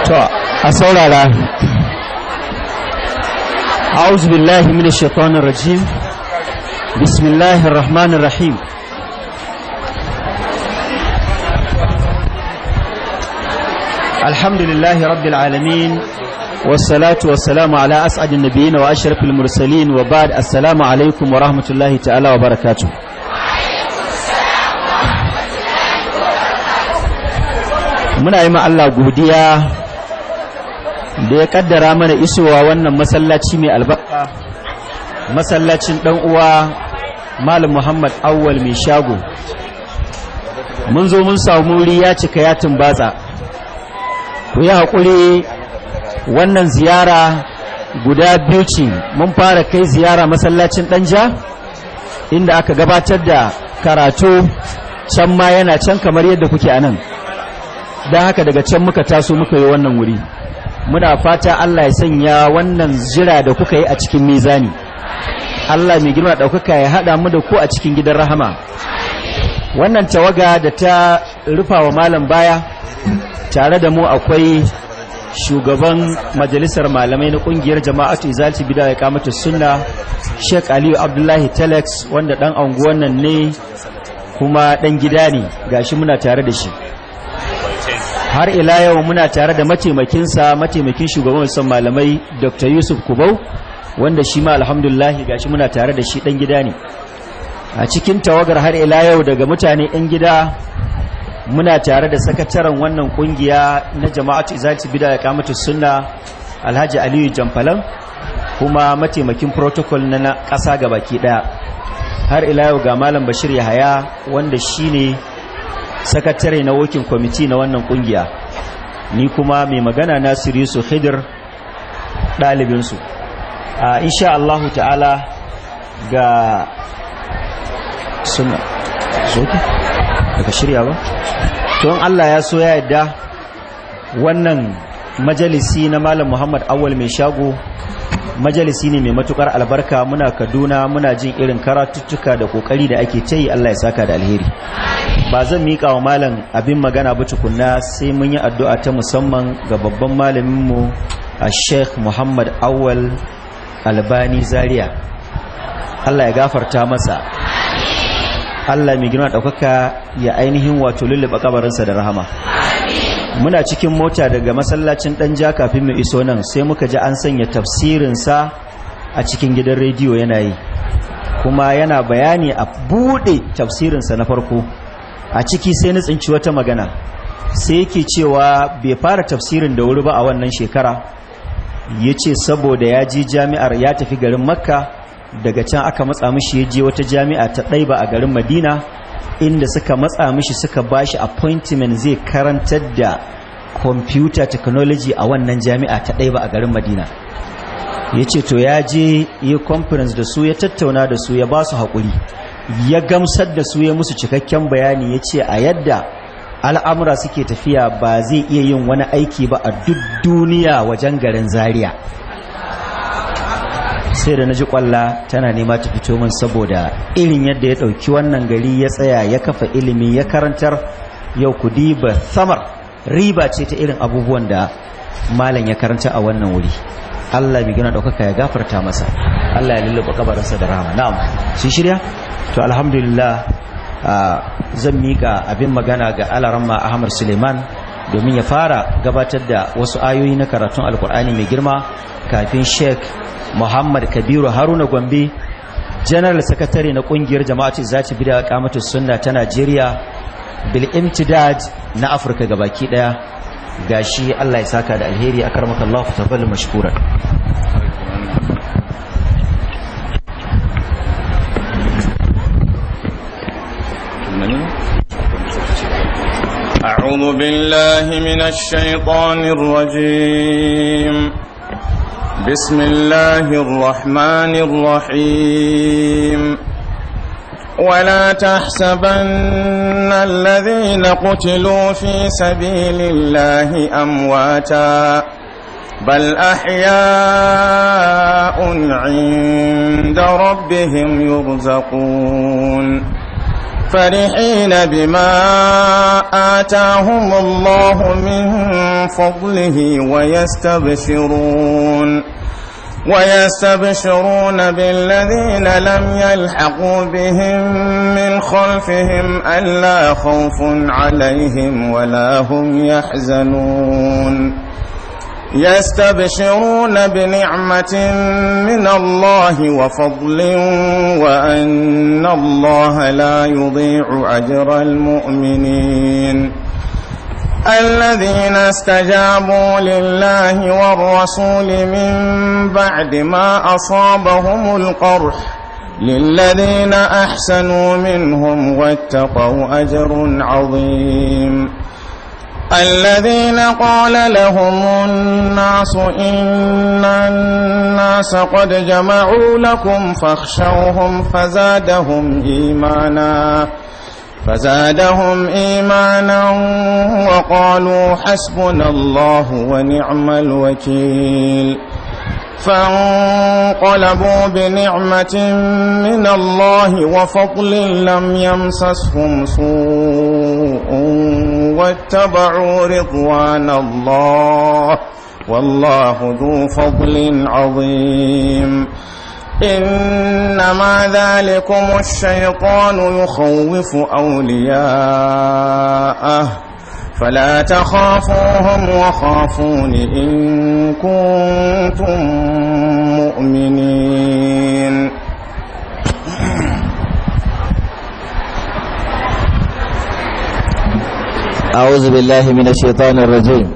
to a saurara. a'udhu billahi minash shaitanir rajim. bismillahir rahmanir rahim. alhamdulillahi rabbil alamin wassalatu wassalamu ala as'adin nabiyyin wa ashrafil mursalin wa ba'd. assalamu alaikum wa rahmatullahi ta'ala wa barakatuh. muna yi ma Allah godiya da ya kaddara mana isowa wannan masallaci mai albarka, masallacin dan uwa Malam Muhammad Awwal mai shago. mun zo mun samu wuri ya cika ya tumbatsa. ku yi haƙuri, wannan ziyara guda biyu ce. mun fara kai ziyara masallacin Danja inda aka gabatar da karatu, can ma yana can kamar yadda kuke a nan. don haka daga can muka taso muka yi wannan wuri. muna fata Allah ya sanya wannan jira da kuka yi a cikin mizani. Allah mai girma ɗaukaka ya haɗa mu da ku a cikin gidan rahama. wannan tawaga da ta rufa wa malam baya, tare da mu akwai shugaban majalisar malamai na ƙungiyar jama'atu izalci bida ya kamata sunna, Sheikh Aliyu Abdullahi Telex, wanda ɗan anguwan nan ne kuma ɗan gida ne, gashi muna tare da shi. har ila yau muna tare da mataimakinsa, mataimakin shugaban wasan malamai Dr. Yusuf Kubau, wanda shi ma alhamdulillah gashi muna tare da shi dan gida ne. a cikin tawagar har ila yau daga mutane ɗan gida muna tare da sakataren wannan kungiya na jama'atu izalati bid'a ya kamata sunna Alhaji Aliyu Jamfalan, kuma mataimakin protocol na ƙasa gabaki ɗaya. har ila yau ga Malam Bashir Yahaya, wanda shine sakatare na working committee na wannan kungiya. ni kuma mai magana Nasiru Yusuf Khidir, ɗalibinsu. insha Allah ta'ala ga suna soke daga shirya ba don Allah ya so ya yadda wannan majalisi na Malam Muhammad Awwal mai shago majalisi ne mai matukar albarka. muna Kaduna, muna jin irin karatuttuka da kokari da ake ta yi. Allah ya saka da alheri. ba zan miƙa wa malam abin magana ba tukunna, sai mun yi addu'a ta musamman ga babban malaminmu a Sheikh Muhammad Awwal Albani Zaria. Allah ya gafarta masa, Allah mai girma ɗaukaka ya ainihin wato lullube kabarinsa da rahama. muna cikin mota daga masallacin Danja kafin mu iso nan, sai muka ji an sanya tafsirinsa a cikin gidan rediyo yana yi, kuma yana bayani a buɗe tafsirinsa na farko. a ciki sai na tsinci wata magana, sai yake cewa bai fara tafsirin da wuri ba a wannan shekara. ya ce saboda ya ji jami'ar, ya tafi garin Makka, daga can aka matsa mishi ya je wata jami'a ta Ɗaiba a garin Madina, inda suka matsa mishi suka bashi appointment zai karantar da computer technology a wannan jami'a ta Ɗaiba a garin Madina. ya ce to ya je yi conference da su, ya tattauna da su, ya ba su haƙuri, ya gamsar da su, ya musu cikakken bayani. ya ce a yadda al'amura suke tafiya ba zai iya yin wani aiki ba a duk duniya wajen garin Zaria. sai da na ji kwalla tana nema ta fito min, saboda irin yadda ya ɗauki wannan gari, ya tsaya ya kafa ilimi, ya karantar. yau ku diba samar riba ce ta irin abubuwan da malam ya karanta a wannan wuri. Allah mai gina ɗaukaka ya gafarta masa, Allah ya lulluɓa kabarinsa da rahama. na'am, sun shirya? to alhamdulillah, zan miƙa abin magana ga Alaramma Ahmad Suleiman domin ya fara gabatar da wasu ayoyi na karatun Alkur'ani mai girma, kafin Sheikh Muhammad Kabiru Haruna Gombe, General Secretary na kungiyar Jama'atu Izalati Bid'a Iqamatu Sunna ta Najeriya bil imtidad na Afirka gabaki daya. gashi Allah ya saka da alheri. akarmakallahu tafaddal mashkura. أعوذ بالله من الشيطان الرجيم. بسم الله الرحمن الرحيم. ولا تحسبن الذين قتلوا في سبيل الله أمواتا بل أحياء عند ربهم يرزقون فرحين بما آتاهم الله من فضله ويستبشرون بالذين لم يلحقوا بهم من خلفهم ألا خوف عليهم ولا هم يحزنون يستبشرون بنعمة من الله وفضل وأن الله لا يضيع أجر المؤمنين الذين استجابوا لله والرسول من بعد ما أصابهم القرح للذين أحسنوا منهم واتقوا أجر عظيم الذين قال لهم الناس إن الناس قد جمعوا لكم فاخشوهم فزادهم إيمانا وقالوا حسبنا الله ونعم الوكيل فانقلبوا بنعمة من الله وفضل لم يمسسهم سوء واتبعوا رضوان الله والله ذو فضل عظيم إنما ذلكم الشيطان يخوف أولياءه فلا تخافوهم وخافون إن كنتم مؤمنين أعوذ بالله من الشيطان الرجيم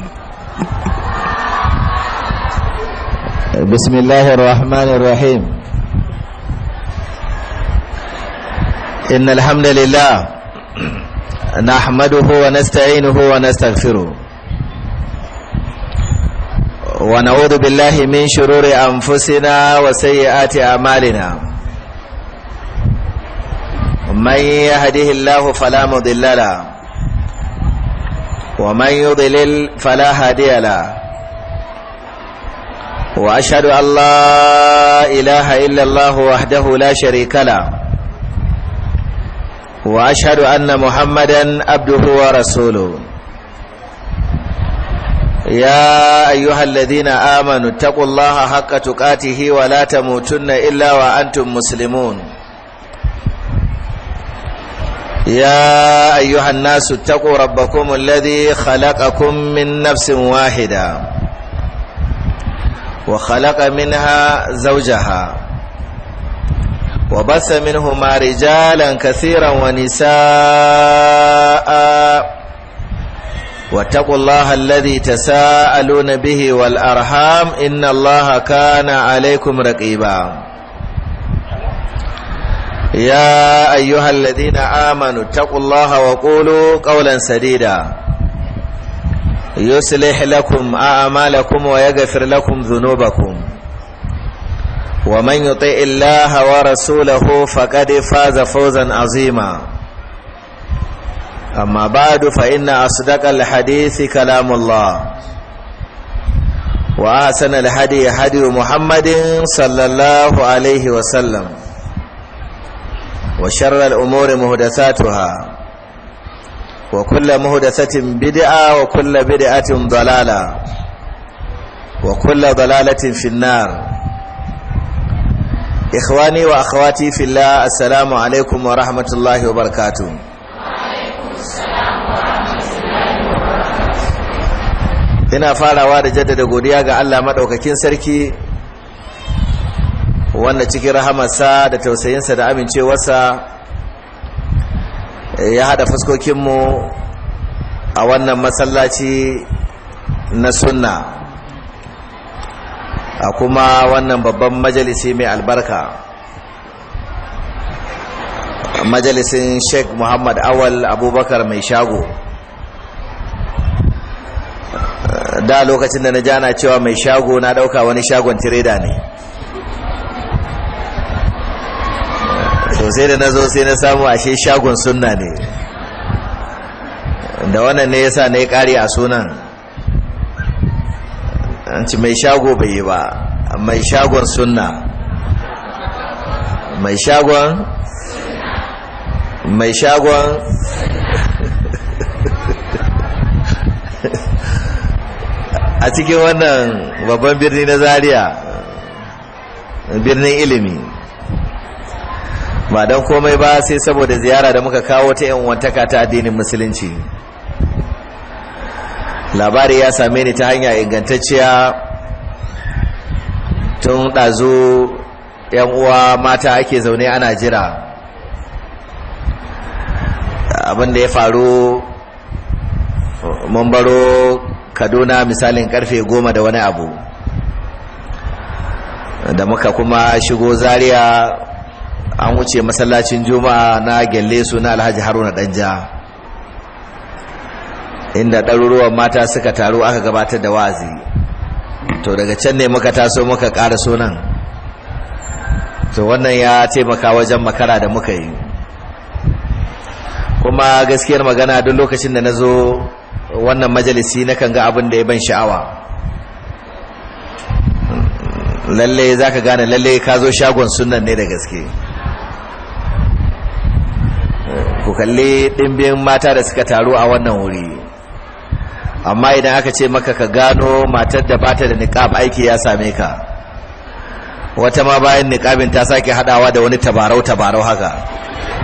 بسم الله الرحمن الرحيم إن الحمد لله نحمده ونستعينه ونستغفره ونعوذ بالله من شرور أنفسنا وسيئات أعمالنا من يهده الله فلا مضل له ومن يضلل فلا هادي له وأشهد أن لا إله إلا الله وحده لا شريك له وأشهد أن محمدا عبده ورسوله يا أيها الذين آمنوا اتقوا الله حق تقاته ولا تموتن إلا وأنتم مسلمون يا أيها الناس اتقوا ربكم الذي خلقكم من نفس واحدة وخلق منها زوجها وبث منهما رجالا كثيرا ونساء واتقوا الله الذي تساءلون به والأرحام إن الله كان عليكم رقيبا يا أيها الذين آمنوا اتقوا الله وقولوا قولا سديدا يصلح لكم أعمالكم ويغفر لكم ذنوبكم ومن يطع الله ورسوله فقد فاز فوزا عظيما أما بعد فإن أصدق الحديث كلام الله وأحسن الهدي هدي محمد صلى الله عليه وسلم وشر الأمور محدثاتها وكل محدثة بدعة وكل بدعة ضلالة وكل ضلالة في النار إخواني وأخواتي في الله السلام عليكم ورحمة الله وبركاته. ina farawa da jaddada godiya ga Allah madaukakin sarki wanda cikin rahamarsa da tausayinsa da amincewarsa ya hada fuskokinmu a wannan masallaci na sunna a kuma wannan babban majalisi mai albarka, majalisin Sheikh Muhammad Awal Abubakar mai shago. Da lokacin da na jana cewa mai shago na dauka wani shagon tireda ne, to sai da na zo sai na samu ashe shagon sunna ne, da wannan ne yasa na yi ƙari a sunan. An ci mai shago bai yi ba, mai shagon sunna, mai shagon mai shagon a cikin wannan babban birni na Zaria, birnin ilimi, ba don komai ba sai saboda ziyara da muka kawo ta yan wantaka ta addinin musulunci. Labari ya same ni ta hanya ingantacciya tun ɗazu. Yan uwa mata ake zaune ana jira abin da ya faru. Mun baro Kaduna misalin karfe 10 da wani abu, da muka kuma shigo Zaria an wuce masallacin Juma'a na Gelle su na Alhaji Haruna Danja, inda ɗaruruwan mata suka taru aka gabatar da wazi. To daga can ne muka taso muka ƙara sunan, to wannan ya taimaka wajen makara da muka yi. Kuma gaskiyar magana duk lokacin da na zo wannan majalisi na kan ga abin da ya ban sha'awa. Lalle za ka gane lalle ka zo shagon sunan ne da gaske. Ku kalli ɗimbin mata da suka taru a wannan wuri, amma idan aka ce maka ka gano matar da bata da niqab, aiki ya same ka. Wata ma bayan niqabin ta sake hadawa da wani tabarau haka.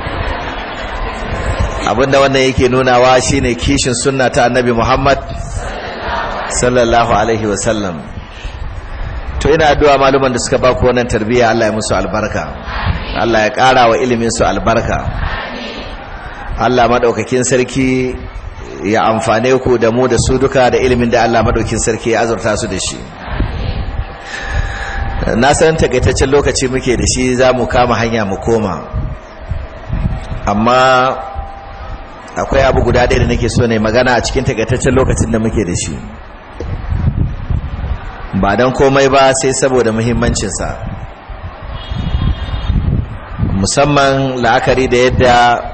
Abinda wannan yake nunawa shine kishin sunna ta Annabi Muhammad sallallahu alaihi wasallam. To ina addu'a maluman da suka ba ku wannan tarbiyya, Allah ya musu albarka, Allah ya ƙara wa ilimin su albarka, Allah madaukakin sarki ya amfane ku da mu da su duka da ilimin da Allah madaukakin sarki ya azurta su da shi. Na san takaitaccen lokaci muke da shi, za mu kama hanya mu koma, amma akwai abu guda ɗaya da nake so ne magana a cikin takaitaccen lokacin da muke da shi, ba don komai ba sai saboda muhimmancinsa, musamman la'akari da yadda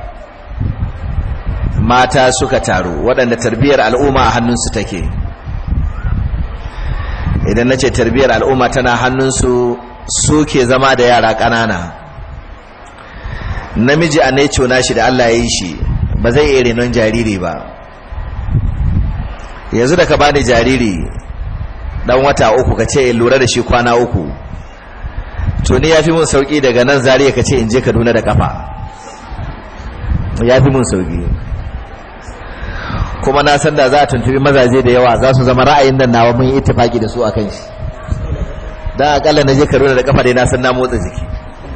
mata suka taru waɗanda tarbiyyar al'umma a hannunsu take. Idan na ce tarbiyyar al'umma tana hannunsu, su ke zama da yara ƙanana. Namiji a naito nashi da Allah ya yi shi ba zai iya renon jariri ba. Yanzu da ka bani jariri dan wata 3 ka ce in lura da shi kwana 3, to ni ya fi mun sauki daga nan Zaria ka ce in je Kaduna da kafa, ya fi mun sauki. Kuma na san da za a tuntubi mazaje da yawa za su zama ra'ayin da nawa mun yi ittifaki da su akan shi, dan akalla na je Kaduna da kafa dai na san na motsa jiki.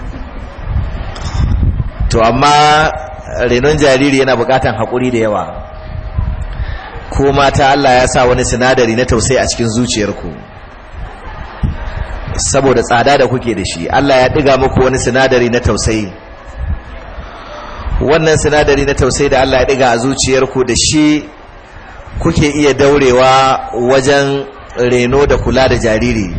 To amma renon jariri yana bukatan haƙuri da yawa. Ko mata Allah ya sa wani sinadari na tausayi a cikin zuciyarku, saboda tsada da kuke da shi, Allah ya ɗiga muku wani sinadari na tausayi. Wannan sinadari na tausayi da Allah ya ɗiga a zuciyarku da shi kuke iya daurewa wajen reno da kula da jariri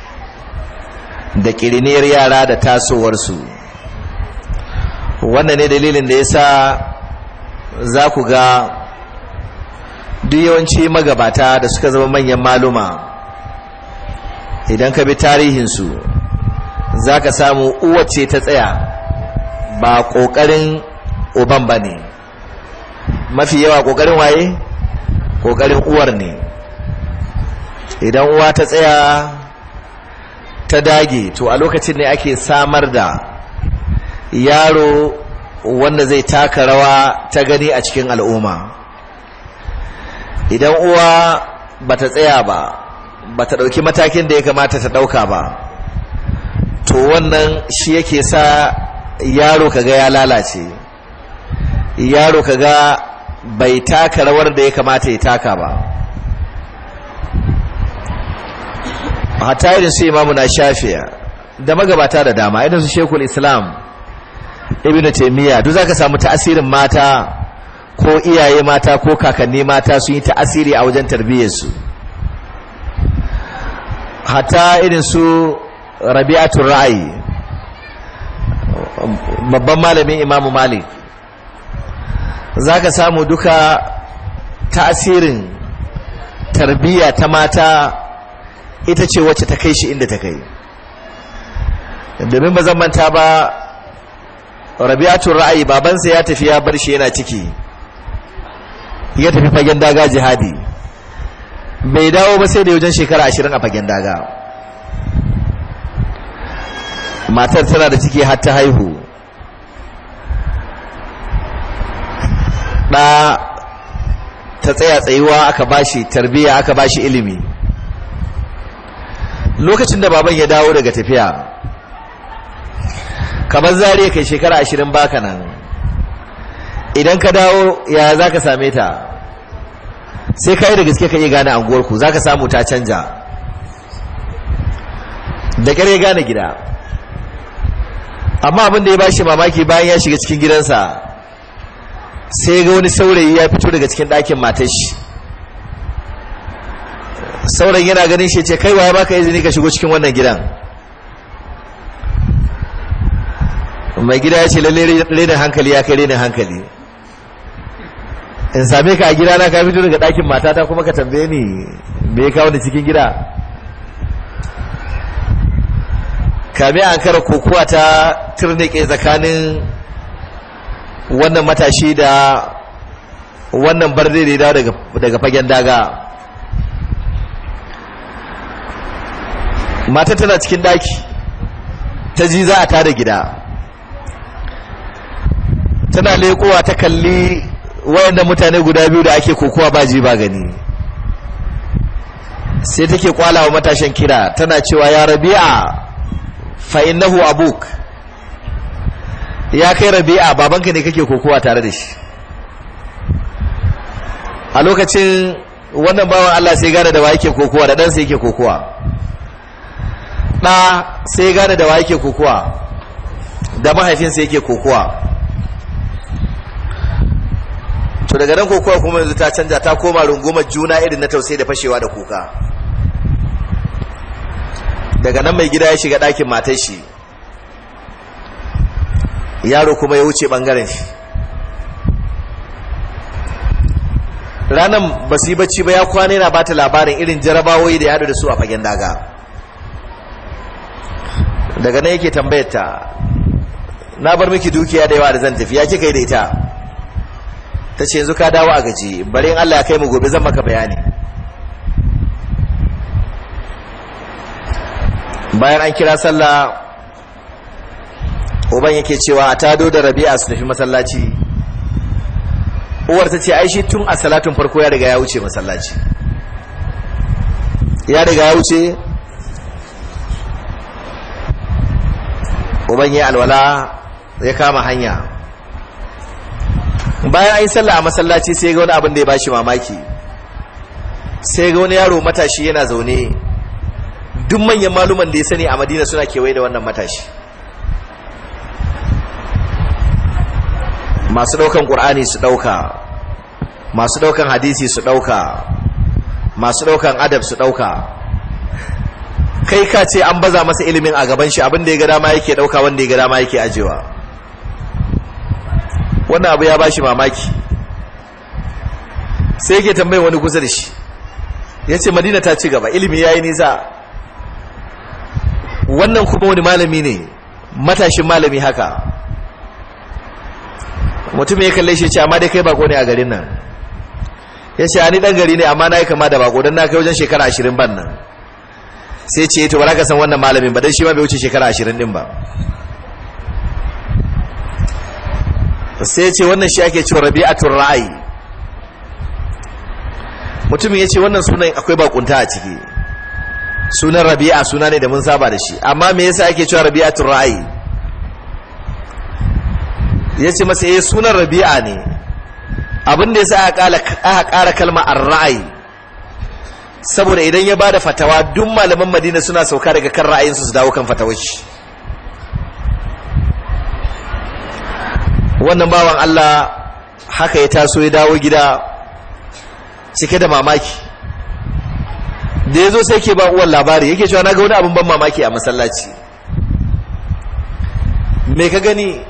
da ƙiriniyar yara da tasowarsu. Wannan ne dalilin da ya sa za ku ga duk yawanci magabata da suka zama manyan maluma, idan ka bi tarihinsu za ka samu uwace ta tsaya, ba ƙoƙarin uban ba ne. Mafi yawa ƙoƙarin waye? Ƙoƙarin uwar ne. Idan uwa ta tsaya ta dage, to a lokacin ne ake samar da yaro wanda zai taka rawa ta gani a cikin al'umma. Idan uwa bata tsaya ba, bata dauki matakin da ya kamata ta dauka ba, to wannan shi yake sa yaro kaga ya lalace, yaro kaga bai taka rawar da ya kamata ya taka ba. Hatta irin su Imamu na Shafi'a da magabata da dama, irin su Sheikhul Islam Ibn Taymiyyah, duk zaka samu ta'asirin mata ko iyaye mata ko kakanni mata sun yi ta'asiri a wajen tarbiyyarsu. Hatta irin su Rabi'atul Ra'i, babban malamin Imam Malik, zaka samu duka ta'asirin tarbiyya ta mata ita ce wacce ta kai shi inda ta kai. Domin ba zan manta ba, Rabi'atul Ra'ayi babansa ya tafi ya bar shi yana ciki, ya tafi fagen daga jihadi, bai dawo ba sai da wajen shekara 20 a fagen daga. Matar tana da ciki har ta haihu, ɗa ta tsaya tsayuwa, aka bashi tarbiyya, aka bashi ilimi. Lokacin da baban ya dawo daga tafiya, kamar zariya kai shekara 20 baka nan, idan ka dawo ya za ka same ta? Sai ka yi da gaske ka iya gane anguwarku, za ka samu ta canja, da ƙyar ya gane gida. Amma abin da ya bashi mamaki, bayan ya shiga cikin gidansa sai ga wani saurayi ya fito daga cikin ɗakin matar shi. Saurayin yana ganin shi ce, kai waye baka izini ka shigo cikin wannan gidan? Mai gida ya ce, lalle renin hankali ya kai renin hankali, in same ka a gidana ka fito daga ɗakin matata kuma ka tambaye ni me ya kawo ni cikin gida? Kame an kara kokowa ta turnike tsakanin wannan matashi da wannan barde da ya dawo daga fagen daga. Mata tana cikin daki, ta ji za a tada gida, tana lekowa ta kalli wayanda mutane guda biyu da ake kokowa ba ji ba gani. Sai take kwala wa matashin kira tana cewa, ya Rabi'a fa innahu abuk, ya kai Rabi'a babanka ne kake kokowa tare da shi. A lokacin wannan bawan Allah sai gane da wa yake kokowa, da ɗansa yake kokowa. Ɗa sai gane da wa yake kokowa, da mahaifinsa yake kokowa. To daga nan kokowa kuma yanzu ta canja, ta koma rungumar juna irin na tausayi da fashewa da kuka. Daga nan mai gida ya shiga ɗakin matar shi, yaro kuma ya wuce ɓangaren shi. Ranar ba su yi bacci ba, ya kwana yana ba ta labarin irin jarabawoyi da ya haɗu da su a fagen daga. Daga nan yake tambayar ta, na bar miki dukiya da yawa da zan tafi, ya kika yi da ita? Ta ce, yanzu ka dawo a gaji, bari in Allah ya kai mu gobe zan maka bayani. Bayan an kira sallah, uban yake cewa a tado da Rabi'a su tafi masallaci. Uwar ta ce, ai shi tun a salatun farko ya riga ya wuce masallaci, ya riga ya wuce. Uban ya alwala ya kama hanya. Bayan an yi sallah a masallaci sai ga wani abin da ya bashi mamaki. Sai ga wani yaro matashi yana zaune, duk manyan maluman da ya sani a Madina suna kewaye da wannan matashi. Masu daukan Qur'ani su dauka, masu daukan hadisi su dauka, masu daukan adab su dauka. Kai ka ce an baza masa ilimin a gaban shi, abin da ya ga dama yake dauka, wanda ya ga dama yake ajewa. Wannan abu ya bashi mamaki. Sai yake tambayin wani kusa da shi, yace Madina ta ci gaba, ilimi yayi nisa. Wannan kuma wani malami ne, matashin malami haka. Mutum ya kalle shi ce, amma dai kai bako ne a garin nan. Yace ani dan gari ne, amma nayi kama da bako dan na kai wajen shekara 20 ban nan. Sai ce to baraka san wannan malamin ba, dan shi ma bai wuce shekara 20 din ba. Sai ce wannan shi ake cewa Rabi'atul Ra'ayi. Mutumin yace wannan sunan akwai bakunta a ciki. Sunan Rabi'a suna ne da mun saba da shi, amma me yasa ake cewa Rabi'atul Ra'ayi? Yace masa sunan Rabi'a ne, abin da yasa aka ƙara kalma ar-ra'ayi saboda idan ya bada fatawa duk malaman Madina suna sauka daga kan ra'ayinsu su dawo kan fatawar shi. Wannan bawan Allah haka ya taso ya dawo gida cike da mamaki. Da ya zo sai ke ba uwan labari, yake cewa na ga wani abin ban mamaki a masallaci. Me ka gani?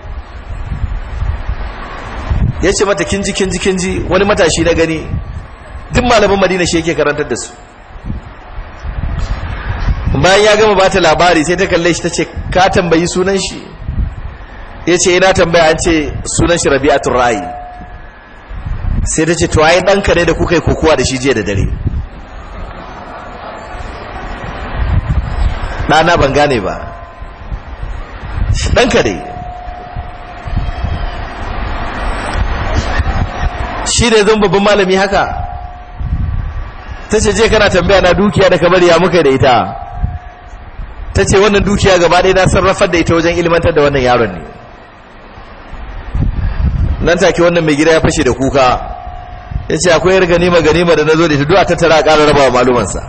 Ya ce mata kinji wani matashi na gani, duk malaman Madina shi yake karantar da su. Bayan ya gama bata labari sai ta kalle shi ta ce, ka tambayi sunan shi? ya ce ina tambaya an ce sunan shi Rabi'atul Ra'i. Sai ta ce to ai ɗanka ne da kuka yi kokowa da shi jiya da dare. ɗana ban gane ba, ɗanka ne. Shi ne zan babban malami haka. Ta ce je kana tambaya na dukiya da kamar ya muka da ita. Ta ce wannan dukiya gaba ɗaya na sarrafar da ita wajen ilmantar da wannan yaron ne. Nan take wannan mai gida ya fashe da kuka, ya ce akwai yar ganima da na zo da ita duk a tattara a ƙara raba wa malumansa.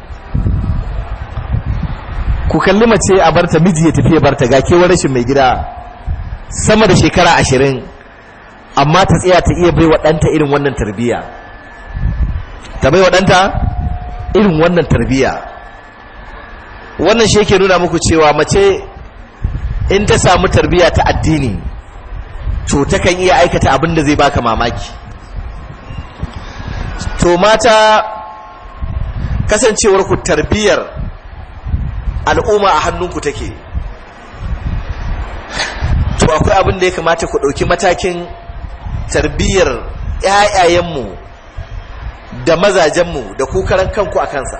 Ku kalli mace a barta, miji ya tafi ya barta, ga kewar rashin mai gida sama da shekara 20, amma ta tsaya ta iya bai wa ɗanta irin wannan tarbiyya, ta bai wa ɗanta irin wannan tarbiyya. Wannan shi yake nuna muku cewa mace in ta samu tarbiyya ta addini to ta kan iya aikata abin da zai baka mamaki. To mata, kasancewar ku tarbiyyar al'umma a hannunku take, to akwai abin da ya kamata ku ɗauki matakin tarbiyyar ‘ya'yayenmu da mazajenmu da kukaran kanku a kansa.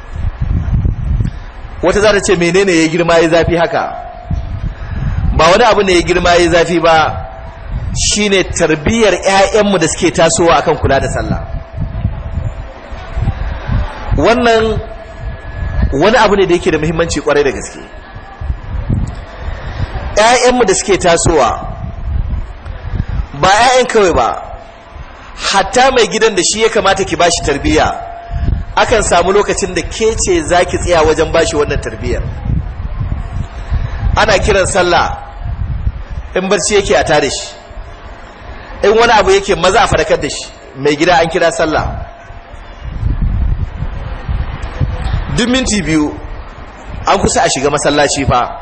Wata za ta ce menene ya girma ya zafi haka? Ba wani abu ne ya girma ya zafi ba, shine tarbiyyar ‘ya'yanmu da suke tasowa akan kula da sallah. Wannan wani abu ne da yake da muhimmanci kwarai da gaske. ‘Ya'yanmu da suke tasowa, ba ‘ya'yan kawai ba, hatta mai gidan da shi ya kamata ki bashi tarbiyya, akan samu lokacin da ke ce za ki tsaya wajen bashi wannan tarbiyyar. Ana kiran sallah, in barci yake a tada shi, in wani abu yake maza a faɗakar da shi, mai gida an kira sallah. Duk minti 2 an kusa a shiga masallaci fa.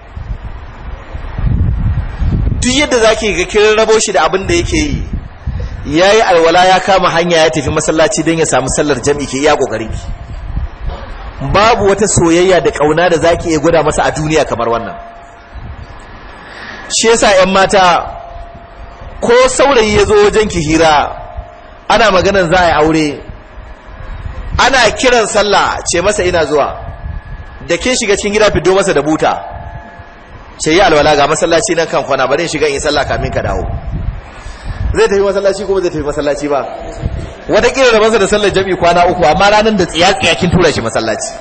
Duk yadda za ki ga kiran rabo shi da abin da yake yi, ya yi alwala ya kama hanya ya tafi masallaci don ya samu sallar jam'i, ke iya ƙoƙari. Babu wata soyayya da ƙauna da za ki iya gwada masa a duniya kamar wannan. Shi yasa 'yan mata, ko saurayi ya zo wajen ki hira, ana maganan za a yi aure, ana kiran sallah, ce masa ina zuwa. Da kin shiga cikin gida, fito masa da buta, ce yi alwala ga masallaci nan kan kwana, bari in shiga in sallah kamin ka dawo. Zai tafi masallaci ko ba zai tafi masallaci ba? Wataƙila da masa da sallar jami'i kwana 3, amma ranar da tsiya kin tura shi masallaci.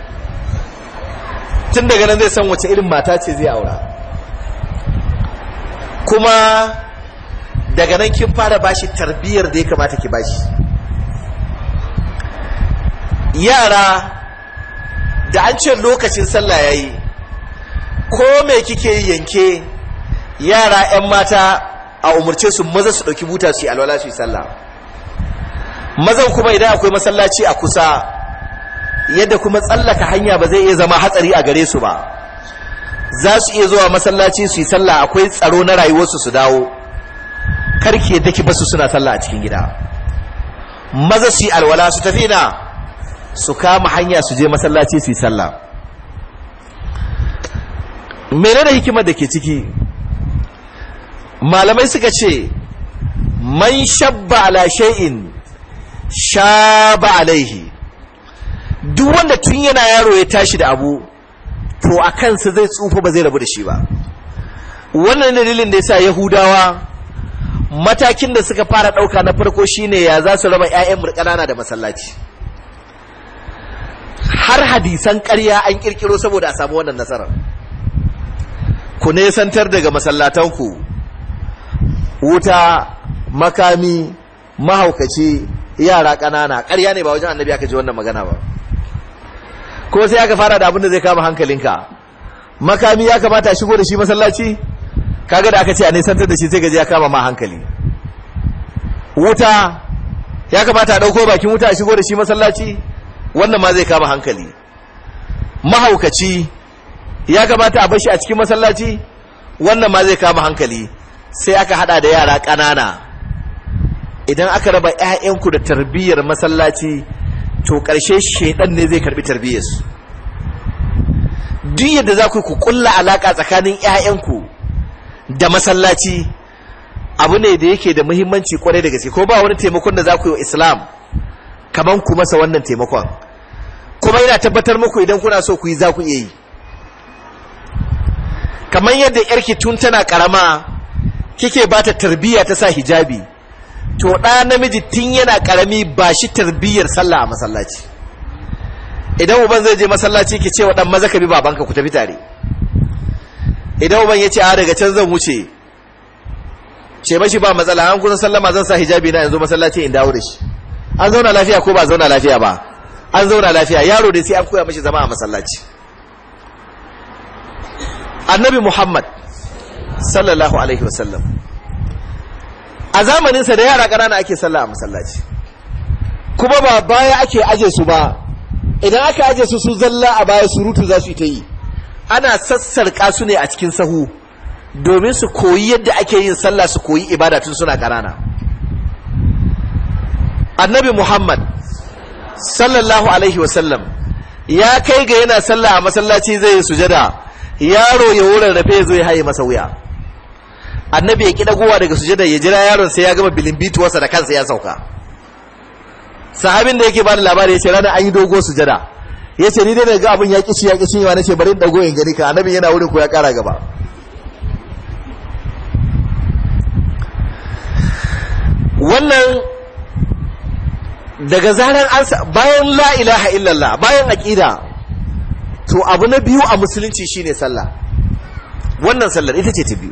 Tun daga nan zai san wace irin mata ce zai aura. Kuma daga nan kin fara bashi tarbiyyar da ya kamata ki bashi. Yara da an ce lokacin sallah yayi, ko me kike yi yanke, yara 'yan mata a umurce su maza su dauki buta su yi alwala su yi sallah. Mazan kuma idan akwai masallaci a kusa, yadda kuma tsallaka hanya ba zai iya zama hatsari a gare su ba, za su iya zuwa masallaci su yi sallah, akwai tsaro na rayuwarsu su dawo. Karki yadda ki basu suna sallah a cikin gida. Maza su yi alwala su tafi na su kama hanya su je masallaci su yi sallah. Menene hikimar da ke ciki? Malamai suka ce man shabba ala shay'in shaba alaihi. Duk wanda tun yana yaro ya tashi da abu, to a kansa zai tsufa ba zai rabu da shi ba. Wannan dalilin da yasa Yahudawa matakin da suka fara ɗauka na farko shine ya za su raba 'ya'yan ƙanana da masallaci. Har hadisan ƙarya an ƙirƙiro saboda a samu wannan nasarar. Ku nesantar daga masallatanku wuta, makami, mahaukaci, yara ƙanana. Ƙarya ne, ba wajen annabi aka ji wannan magana ba. Ko sai aka fara da abin da zai kama hankalinka. Makami ya kamata a shigo da shi masallaci, kaga da aka ce a nesantar da shi sai gaji ya kama ma hankali. Wuta ya kamata a ɗauko bakin wuta a shigo da shi masallaci, wannan ma zai kama hankali. Mahaukaci ya kamata a bar shi a cikin masallaci, wannan ma zai kama hankali. Sai aka hada da yara ƙanana. Idan aka raba 'ya'yanku da tarbiyyar masallaci, to ƙarshe shedan ne zai karbi tarbiyyarsu. Duk yadda za ku kulla alaka tsakanin 'ya'yanku da masallaci abu ne da yake da muhimmanci kwarai da gaske, ko ba wani taimakon da za ku yi wa Islam kaman ku masa wannan taimakon, kuma ina tabbatar muku idan kuna so ku yi za ku iya yi. Kamar yadda yarki tun tana karama kike ba ta tarbiyya ta sa hijabi, to ɗa namiji tun yana karami ba shi tarbiyyar sallah a masallaci. Idan uban zai je masallaci ki ce wa ɗan maza ka bi babanka ku tafi tare. Idan uban ya ce a daga can zan wuce, ce mashi ba matsala, an kusa sallama zan sa hijabi na yanzu masallaci in dawo da shi. An zauna lafiya ko ba zauna lafiya ba? An zauna lafiya. Yaro dai sai an koya mashi zama a masallaci. Annabi Muhammad sallallahu alaihi wasallam a zamaninsa da yara ƙanana ake sallah a masallaci, kuma ba baya ake aje su ba. Idan aka aje su su zalla a baya surutu za su yi ta yi. Ana sassarƙa su ne a cikin sahu domin su koyi yadda ake yin sallah, su koyi ibada tun suna ƙanana. Annabi Muhammad sallallahu alaihi wasallam ya kai ga yana sallah a masallaci zai yi sujada, yaro ya wurin rafe ya zo ya haye masa wuya. Annabi ya kida gowa daga sujada ya jira yaron sai ya gama bilimbituwarsa da kansa ya sauka. Sahabin da yake bada labari ya ce ranar an yi dogo sujada, ya ce ni dai daga abin ya kici yawa na ce bari in dago in gani ka. Annabi yana wurin ko ya kara gaba. Wannan daga zaran bayan la ilaha illallah, bayan aqida, to abu na biyu a musulunci shine sallah. Wannan sallar ita ce ta biyu.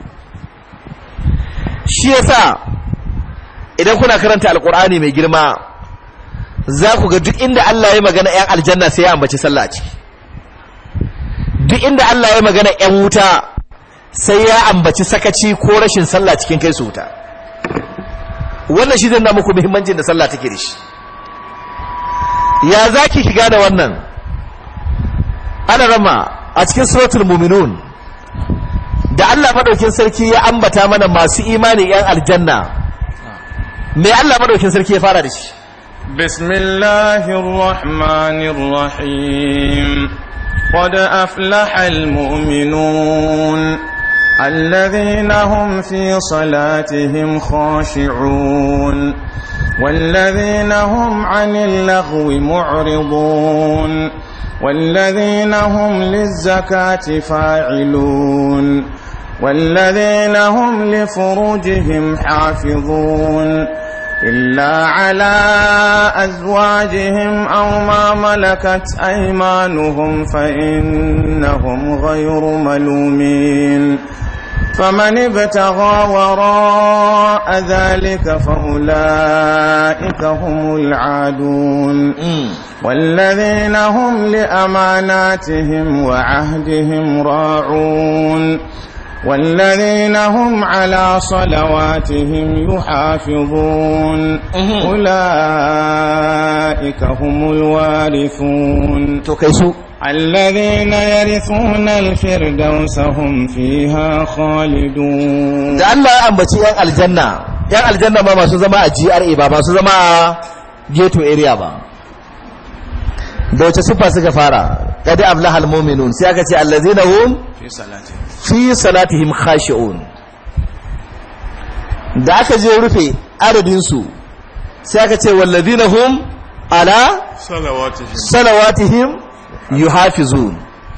Shi yasa idan kuna karanta alkur'ani mai girma za ku ga duk inda Allah ya magana 'yan aljanna sai ya ambaci sallah a ciki, duk inda Allah ya magana 'yan wuta sai ya ambaci sakaci ko rashin sallah cikin kai su wuta. Wannan shi zai na muku muhimmancin da sallah take da shi. Ya za ki shiga da wannan? Ana rama a cikin suratul muminun da Allah madaukin sarki ya ambata mana masu imani 'yan aljanna, me Allah madaukin sarki ya fara da shi? Bismillahir Rahmanir Rahim. Qad aflahal mu'minun alladhina hum fi salatihim khashi'un walladhina hum 'anil laghwi mu'ridun والذين هم للزكاة فاعلون والذين هم لفروجهم حافظون إلا على أزواجهم أو ما ملكت أيمانهم فإنهم غير ملومين فمن ابتغى وراء ذلك فأولئك هم العادون والذين هم لأماناتهم وعهدهم راعون والذين هم على صلواتهم يحافظون أولئك هم الوارثون الذين يرثون الفردوس هم فيها خالدون. da Allah ya ambaci yan aljanna ba masu zama a GRA ba masu zama a ghetto area ba. Da wace sifa suka fara? qad aflahal mu'minun, sai aka ce allazina hum fi salatihim khashi'un. Da aka je rufe adadin su sai aka ce wallazina hum ala salawatihim yuhafizun.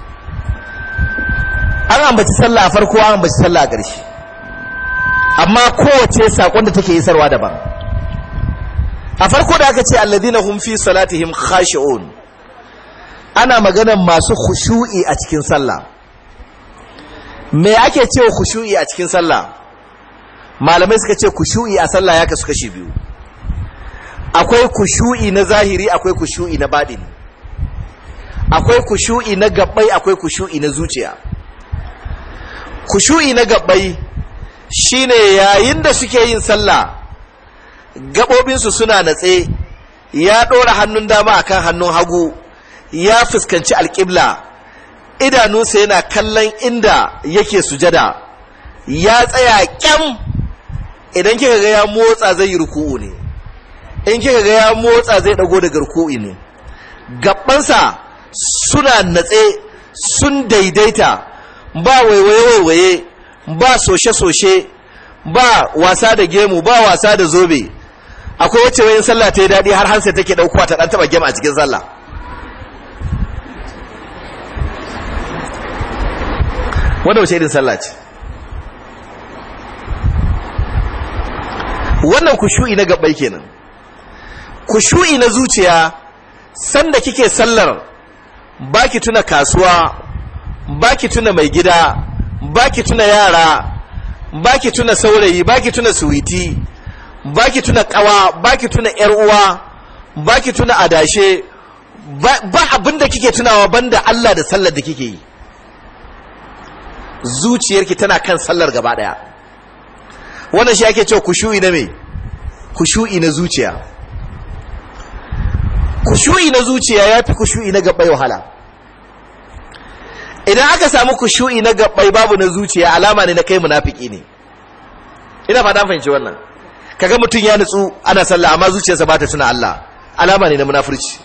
An ambaci sallah a farko, an ambaci sallah a ƙarshe, amma kowace sakon da take isarwa daban. A farko da aka ce alladhina hum fi salatihim khashi'un, ana maganar masu khushu'i a cikin sallah. Me ake cewa khushu'i a cikin sallah? Malamai suka ce khushu'i a sallah ya kasu kashi biyu. Akwai khushu'i na zahiri, akwai khushu'i na batini. Akwai kushu'i na gabbai, akwai kushu'i na zuciya. Kushu'i na gabbai shine yayin da suke yin sallah gabobinsu suna natse, ya ɗora hannun dama akan hannun hagu, ya fuskanci alƙibla, idanunsa yana kallon inda yake sujada, ya tsaya kyam. Idan kika ga ya motsa zai yi ruku'u ne, in kika ga ya motsa zai dago daga ruku'i ne. Gabbansa suna natse, sun daidaita, ba waiwaye-waiwaye, ba soshe-soshe, ba wasa da gemu, ba wasa da zobe. Akwai wacce wayin sallah ta yi daɗi har hansa take ɗaukuwa ta ɗan taɓa gem a cikin sallah. Wanda wace irin sallah ce? Wannan kushu'i na gabbai kenan. Kushu'i na zuciya, sanda kike sallar baki tuna kasuwa, baki tuna mai gida, baki tuna yara, baki tuna saurayi, baki tuna suwiti, baki tuna kawa, baki tuna yar uwa, baki tuna adashe, ba abinda kike tunawa banda Allah da sallar da kike yi. Zuciyarki tana kan sallar gaba daya. Wannan shi ake cewa kushu'i na me? Kushu'i na zuciya. Kushu'i na zuciya yafi kushu'i na gabbai wahala. Idan aka samu kushu'i na gabbai babu na zuciya, alama ne na kai munafiki ne. Ina fata fahimci wannan. Kaga mutun ya nutsu ana sallah amma zuciyarsa ba ta tuna Allah, alama ne na munafurci.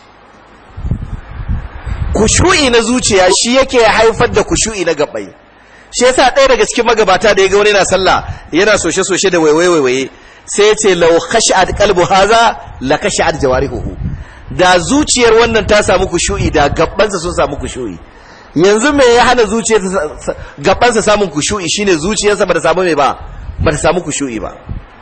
Kushu'i na zuciya shi yake haifar da kushu'i na gabbai. Shi yasa ɗaya daga cikin magabata da ya ga wani yana sallah yana soshe-soshe da waiwaye sai ya ce law khashat qalbu haza la khashat jawarihuhu. Da zuciyar wannan ta samu kushu'i da gabbansa sun samu kushu'i. Yanzu me ya hana zuciyar gabbansa samun kushu'i shine zuciyarsa bata samu me ba, bata samu kushu'i ba.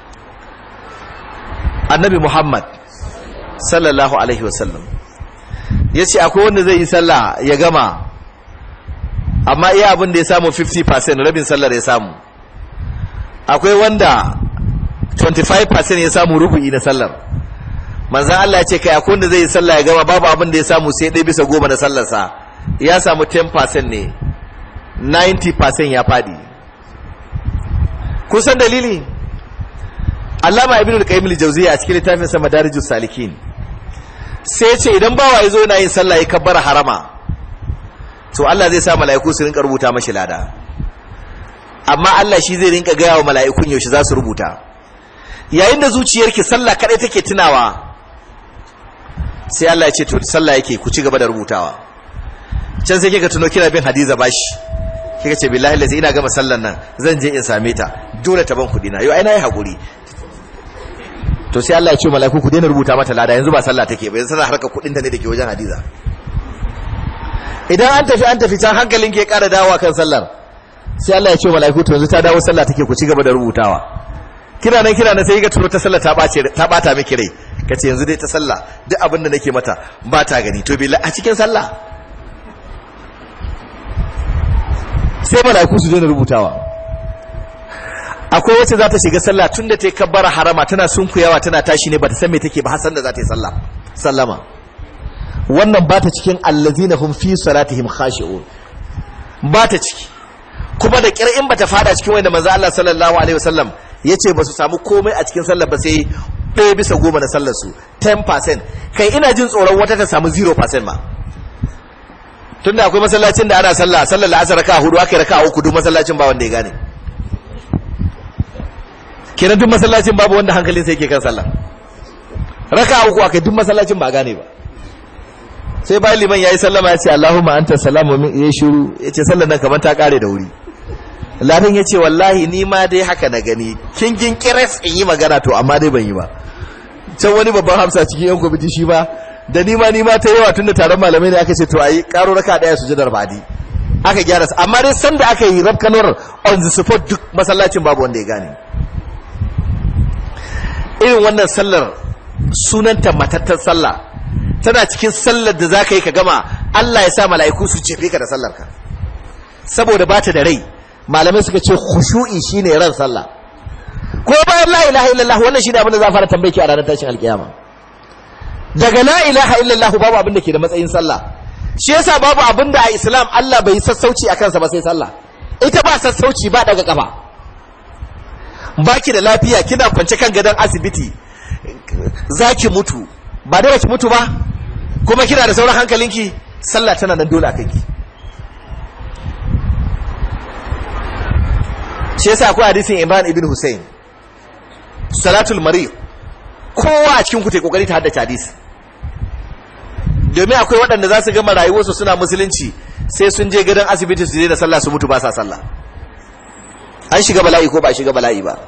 Annabi Muhammad sallallahu alaihi wasallam yace akwai wanda zai yi sallah ya gama amma iya abin da ya samu 50%, rabin sallar ya samu. Akwai wanda 25% ya samu, rubu'i na sallar. Manzan Allah ya ce kai akwai wanda zai yi sallah ya gama babu abin da ya samu sai 1/10 na sallarsa, ya samu 10% ne, 90% ya fadi. Kun san dalili? Allama Ibn al-Qayyim al-Jawziyya a cikin littafin sa Madarijus Salikin sai ya ce idan bawa ya zo yana yin sallah ya kabbara harama, to Allah zai sa mala'iku su rinka rubuta mashi lada. Amma Allah shi zai rinka gaya wa mala'ikun yaushe za su rubuta. Yayin da zuciyarki sallah kadai take tunawa, sai Allah ya ce to sallah yake ku ci gaba da rubutawa. Can sai kika tuno kina bin Hadiza bashi, kika ce billahi lazi ina gama sallan nan zan je in same ta, dole ta ban kudi na. Yau ai na yi hakuri. To sai Allah ya ce mala'iku ku daina rubuta mata lada, yanzu ba sallah take ba, yanzu tana harkar kudin ta ne dake wajen Hadiza. Idan an tafi can hankalin ke ƙara dawowa kan sallar, sai Allah ya ce mala'iku to yanzu ta dawo sallah take ku ci gaba da rubutawa. Kina nan sai ga turo ta sallah ta bata miki rai, kace yanzu dai ta sallah duk abin da nake mata ba ta gani. To billahi a cikin sallah sai mala'iku su daina rubutawa. Akwai wacce za ta shiga sallah tunda ta kabbara harama tana sunkuyawa tana tashi ne bata san me take ba har san da za ta yi sallah sallama. Wannan ba ta cikin allazina hum fi salatihim khashi'un, ba ta ciki. Kuma da kir'in ba ta fada cikin wanda manzo Allah sallallahu alaihi wasallam yace ba su samu komai a cikin sallar ba sai 1/10 na sallar su, 10%. Kai ina jin tsoron wata ta samu 0% ma. Tunda akwai masallacin da ana sallar asar raka'a 4 aka raka'a 3 duk masallacin ba wanda ya gane. Kenan duk masallacin babu wanda hankalin sai yake kan sallah. Raka'a 3 aka duk masallacin ba gane ba. Sai bayan liman ya yi sallama ya ce Allahumma anta salamu min, ya shiru ya ce sallar nan kamar ta kare da wuri. Ladan ya ce wallahi ni ma dai haka na gani, kin kiras in yi magana to amma dai ban yi ba. Can wani babban hamsa cikin yan kwamiti shi ba da ni ma ta yawa tun da taron malamai ne aka ce to ayi karo raka daya sujudar badi aka gyara su. Amma dai sanda aka yi rab kanor on the spot duk masallacin babu wanda ya gane. Irin wannan sallar sunanta matattar sallah, tana cikin sallar da za ka yi ka gama Allah ya sa mala'iku su cefe ka da sallar ka, saboda ba ta da rai. Malamai suka ce khushu'i shine ran sallah. Ko bayan la ilaha illallah wannan shine abin da za a fara tambaye ki a ranar tashin alkiyama. Daga la ilaha illallah babu abin da ke da matsayin sallah. Shi yasa babu abin da a Islam Allah bai sassauci a kansa ba sai sallah. Ita ba sassauci ba daga kafa. Baki da lafiya kina kwance kan gadon asibiti zaki mutu, ba dai ki mutu ba kuma kina da sauran hankalinki, sallah tana nan dole a kanki. Shi yasa akwai hadisin Imran ibn Hussein, salatul marid, kowa a cikin ku tai kokari ta haddace hadisi, domin akwai waɗanda za su gama rayuwarsu suna musulunci sai sun je gadon asibiti su je da sallah su mutu ba sa sallah. an shiga bala'i ko ba a shiga bala'i ba?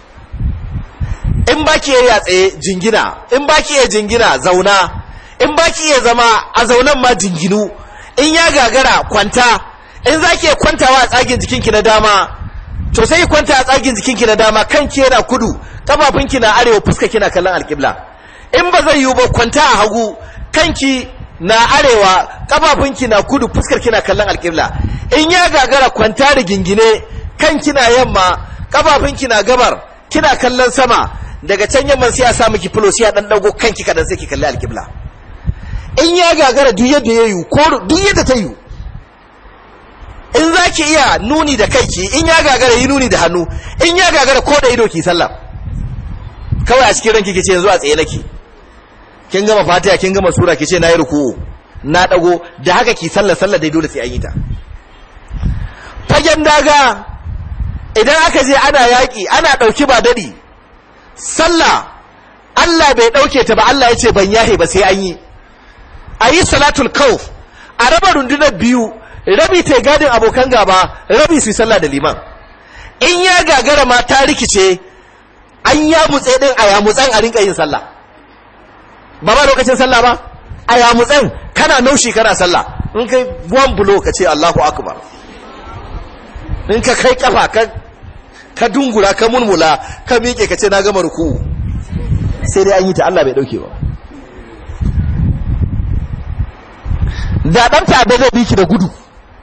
In baki iya tsaye jingina, in baki iya jingina zauna, in baki iya zama a zaunan ma jinginu, in ya gagara kwanta, in zaki iya kwantawa a tsagin jikinki na dama to sai kwanta a tsagin jikinki na dama, kanki yana kudu, kafafunki na arewa, fuska kina kallon alƙibla. In ba zai yiwu ba kwanta a hagu, kanki na arewa, kafafunki na kudu, fuskar kina kallon alƙibla. In ya gagara kwanta da gingine, kanki na yamma, kafafunki na gabar, kina kallon sama, daga can yamman sai a sa miki filo sai a dan dago kanki kadan sai ki kalli alƙibla. In ya gagara duk yadda ya yiwu ko duk yadda ta yiwu, in za ki iya nuni da kanki, in ya gagara yi nuni da hannu, in ya gagara ko da ido ki sallah. Kawai a cikin ranki kice yanzu a tsaye nake, kin gama fatiha kin gama sura kice nayi ruku'u na dago, da haka ki sallah dai dole sai an yi ta. Fagen daga idan aka je ana yaki ana dauki ba dadi, sallah Allah bai dauke ta ba, Allah ya ce ban yahe ba sai an yi. Ayi salatul khawf, a raba rundunar biyu, rabi ta gadin abokan gaba, rabi su sallah da liman. In ya gagara ma ta rikice, an ya mutse din a ya mutsen a rinka yin sallah. Ba lokacin sallah ba, a ya mutsen kana naushi kana sallah. In kai buwan bulo ka ce Allahu akbar, in ka kai kafa ka dungura ka mulmula ka miƙe ka ce na gama ruku, sai dai an yi ta, Allah bai dauke ba. Da ɗan ta'adda zai biki da gudu,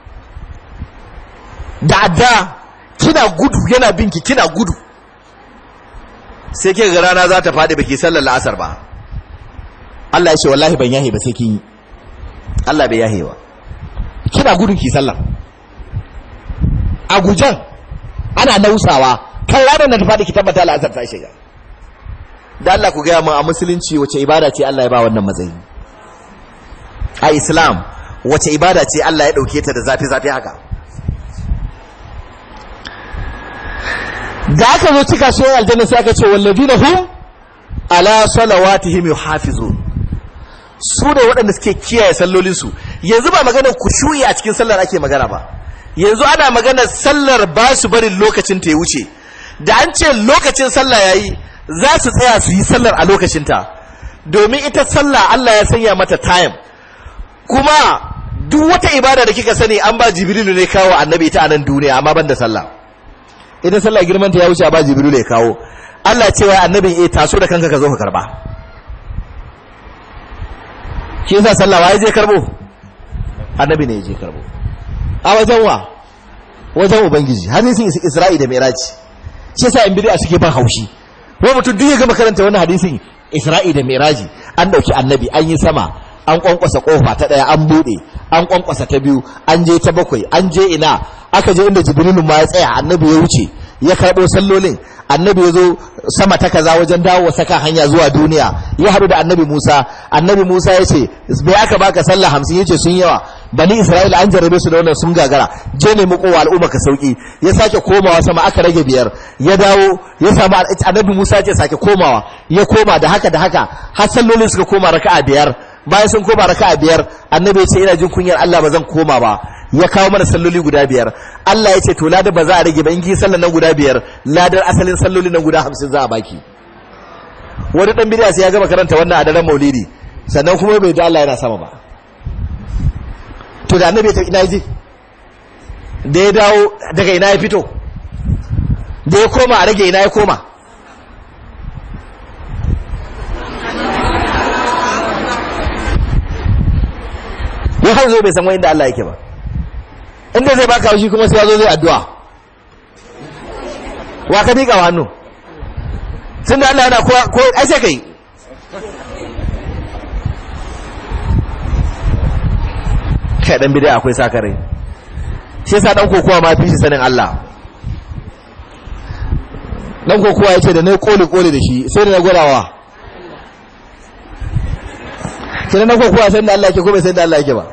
da adda kina gudu yana binki kina gudu, sai ke ga rana za ta faɗi baki sallar la'asar ba, Allah ya ce wallahi ban yahe ba sai kin yi. Allah bai yahe ba, kina gudun ki sallar a gujan ana nausawa, kan ranar da ta faɗi ki tabbata la'asar ta shiga. Da Allah ku gaya min a musulunci wace ibada ce Allah ya ba wannan matsayi? A Islam wace ibada ce Allah ya ɗauke ta da zafi-zafi haka? Da aka zo cika shi aljanna sai aka ce wallazina hum ala salawatihim yuhafizun, su ne waɗanda suke kiyaye sallolinsu. Yanzu ba maganar kushu'i a cikin sallar ake magana ba, yanzu ana maganar sallar ba su barin lokacin ta ya wuce. Da an ce lokacin sallah yayi za su tsaya su yi sallar a lokacinta, domin ita sallah Allah ya sanya mata time. Kuma duk wata ibada da kika sani an ba Jibrilu ne kawo annabi ita a nan duniya, amma ban da sallah. Idan sallah girman ta ya wuce a ba Jibrilu ya kawo. Allah ce wai annabin taso da kanka ka zo ka karba. Shi yasa sallah wai je karbo? Annabi ne ya je karbo. A wajen wa? Wajen Ubangiji. Hadisin Isra'i da Mi'raj. Shi yasa in bid'a suke ban haushi. Wai mutum duk ya gama karanta wannan hadisin Isra'i da Mi'raj, an dauki annabi an yi sama, an kwankwasa kofa ta daya an bude, an kwankwasa ta biyu, an je ta bakwai, an je ina, aka je inda Jibrilu ma ya tsaya, annabi ya wuce ya karbo sallolin, annabi ya zo sama ta kaza wajen dawo saka hanya zuwa duniya, ya haɗu da annabi Musa ya ce bai aka baka sallah 50, ya ce sun yawa, bani Isra'ila an jarrabe su da wannan sun gagara, je ne muku wa al'umma ka sauki. Ya sake komawa sama aka rage 5, ya dawo ya samu annabi Musa ya ce sake komawa, ya koma da haka har sallolin suka koma raka'a 5. Bayan sun koma raka'a 5, annabi ya ce ina jin kunyar Allah ba zan koma ba, ya kawo mana salloli guda 5. Allah ya ce to ladar ba za a rage ba, in ki sallar nan guda 5 ladar asalin salloli nan guda 50 za a baki. Wani dan bidiya sai ya gama karanta wannan a daren Maulidi, sannan kuma bai da Allah yana sama ba. To da annabi ta ina yaje? Da ya dawo daga ina ya fito? Da ya koma a rage ina ya koma? Ya har zo bai san wani inda Allah yake ba. Inda zai baka haushi kuma sai ya zo zai addu'a. Wa ka miƙa wa hannu? Tunda Allah yana ko ai sai kai. Kai dan bid'a akwai sakarai. Shi yasa dan kokowa ma fi shi sanin Allah. Dan kokowa yace da nayi koli da shi sai da na gwadawa. Kina dan kokowa sai da Allah yake ko bai sai da Allah yake ba.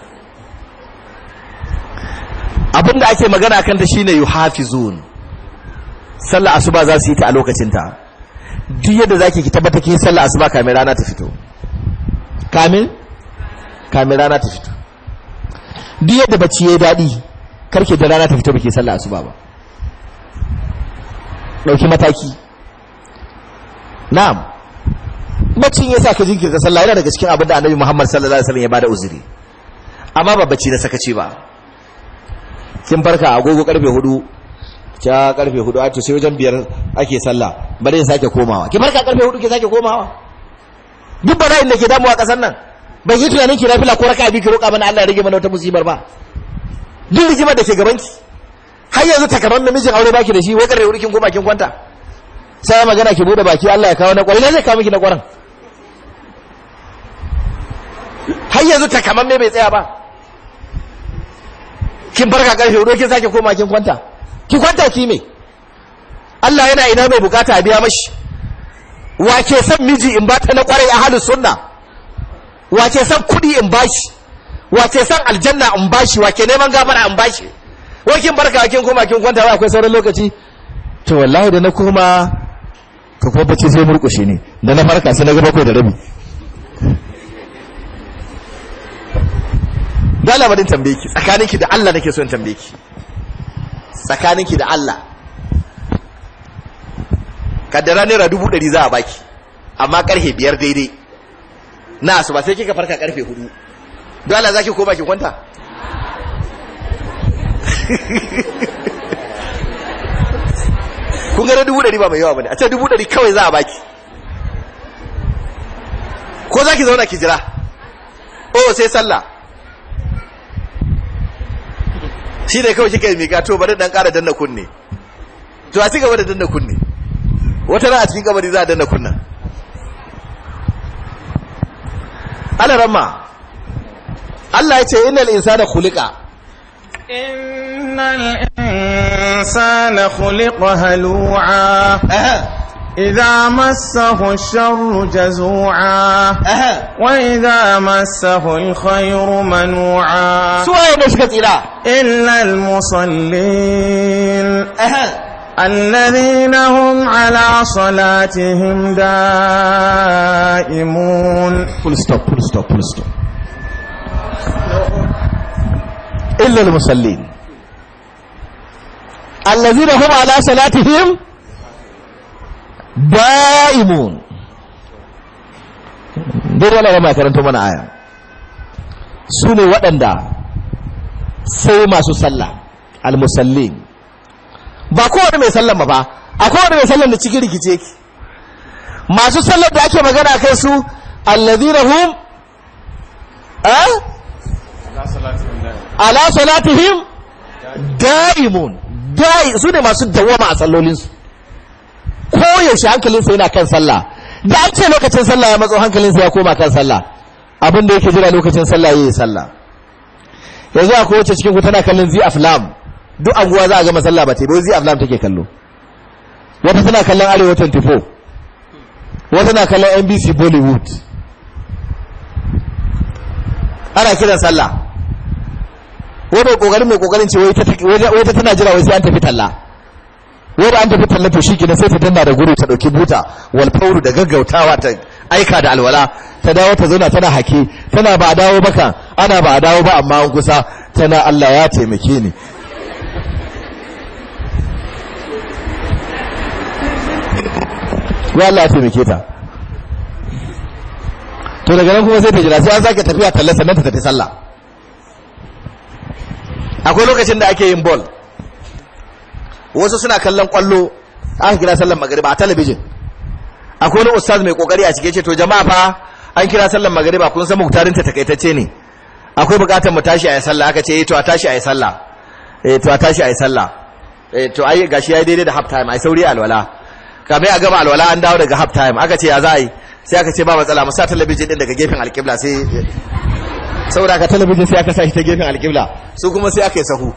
Abinda ake magana kan ta shine yuhafizun. Sallar asuba za su yi ta a lokacin ta. Duk yadda zaki ki tabbata kin sallar asuba kamin rana ta fito. Kamin rana ta fito. Duk yadda bacci yayi dadi karke da rana ta fito bake sallar asuba ba. ɗauki mataki. Na'am, baccin ya sa ka jinkirta sallah yana daga cikin abin da Annabi Muhammad sallallahu alaihi wasallam ya bada uzuri, amma ba bacci na sakaci ba. Kin farka agogo karfe 4, ta karfe 4 a to sai wajen 5 ake sallah, bari in sake komawa. Ki farka karfe 4 ki sake komawa. Duk bala'in da ke damuwa kasar nan, bai yi tunanin ki nafila ko raka'a bi ki roƙa mana Allah ya rage mana wata musibar ba. Duk rigimar da ke gabanki, har yanzu takarar namijin aure baki da shi, wai karfe 4 kin koma kin kwanta. Sai magana ki bude baki Allah ya kawo na kwarai, zai kawo miki na kwaran. Har yanzu takamamme bai tsaya ba. Kin farka karfe 4 kin sake koma kin kwanta. Ki kwanta ki me? Allah yana ina mai bukata a biya mashi. Wace san miji in ba ta na kwarai ahlus sunna? Wace san kudi in bashi? Wace san aljanna in bashi? Wace neman gafara in bashi? Wai kin barka kin koma kin kwanta wai akwai sauran lokaci? To wallahi da na koma ka kuma bacci sai murkushe ne. Da na farka sai na ga 7:30. Da labarin tambaye ki, tsakaninki da Allah nake so in tambaye ki. Tsakaninki da Allah. Kaddara naira 100 za a baki, amma karfe 5 daidai na asuba sai kika farka karfe 4. Don Allah zaki koma ki kwanta? Kun ga 100 ba mai yawa bane, a ce 100 kawai za a baki. Ko zaki zauna ki jira? Oh sai sallah. Shi ne kawai kika yi miƙa, to bari dan ƙara danna kunne. To a ci gaba da danna kunne. Wata ran a cikin kabari za a danna kunna. Alaramma Allah ya ce innal insana khuliqa halu'a idza massahu ash-sharru jazu'a wa idza massahu al-khayru manu'a. Suwaye ne suka tsira? illa al-musallin الذين هم على صلاتهم دائمون. Full stop. إلا المصلين الذين هم على صلاتهم دائمون. dai wala ma karanto mana aya. Su ne waɗanda sai masu sallah al-musallin. Ba kowane mai sallan ba, a kowane mai sallan da cikin rikice ki. Masu sallar da ake magana kai su allazina hum ala salatihim da'imun. Su ne masu dawama a sallolinsu, ko yaushe hankalinsa yana kan sallah. Da an ce lokacin sallah ya matso hankalinsa ya koma kan sallah, abin da yake jira lokacin sallah yayi sallah. Yanzu akwai wacce cikin ku tana kallon zi aflam, duk anguwa za a ga masalla ba ta yi zi aflam take kallo. Wata tana kallon Arewa 24, wata na kallon NBC Bollywood. Ana kiran sallah, wanda kokarin mai kokarin ce wai ta tana jira wai sai an tafi talla. Wai da an tafi talla to shikenan sai ta danna da guru ta dauki buta wal fawru da gaggautawa ta aika da alwala, ta dawo ta zauna tana hake, tana ba a dawo baka, ana ba a dawo ba amma an kusa, tana Allah ya taimake ni. Wai Allah ya taimake ta. To daga nan kuma sai ta jira sai an sake tafiya talla sannan ta tafi sallah. Akwai lokacin da ake yin ball, wasu suna kallon kwallo, aka kira sallar magariba a talabijin. Akwai wani ustaz mai kokari a cike ce to jama'a fa an kira sallar magariba, kun san muktarin ta takaitacce ne, akwai bukatar mu tashi a yi sallah. Aka ce to a tashi a yi sallah, to a tashi a yi sallah, to ai gashi yayi daidai da half time, ai sauri alwala. Kamar a gama alwala an dawo daga half time, aka ce ya za a yi, sai aka ce ba matsala mu sa talabijin din daga gefen alƙibla, sai saboda ka talabijin sai aka sa shi ta gefen alƙibla, su kuma sai aka yi sahu.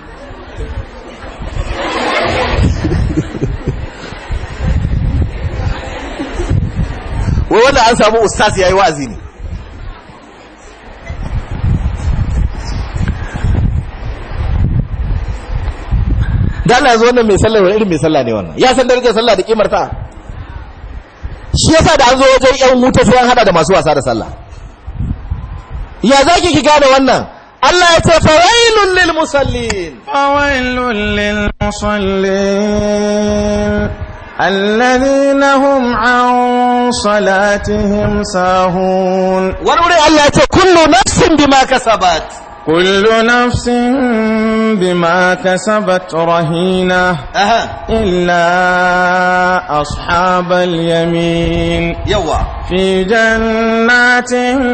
Wai wanda an samu ustaz yayi wa'azi ne. Da Allah yanzu wannan mai sallah wani irin mai sallah ne wannan? Ya san darajar sallah da kimar ta. Shi yasa da an zo wajen yan wuta sai an hada da masu wasa da sallah. Ya zaki ki gane wannan? Allah ya ce fawailun lil للمصلين فويل للمصلين الذين هم عن صلاتهم ساهون ونري الله كل نفس بما كسبت كل نفس بما كسبت رهينة إلا أصحاب اليمين في جنات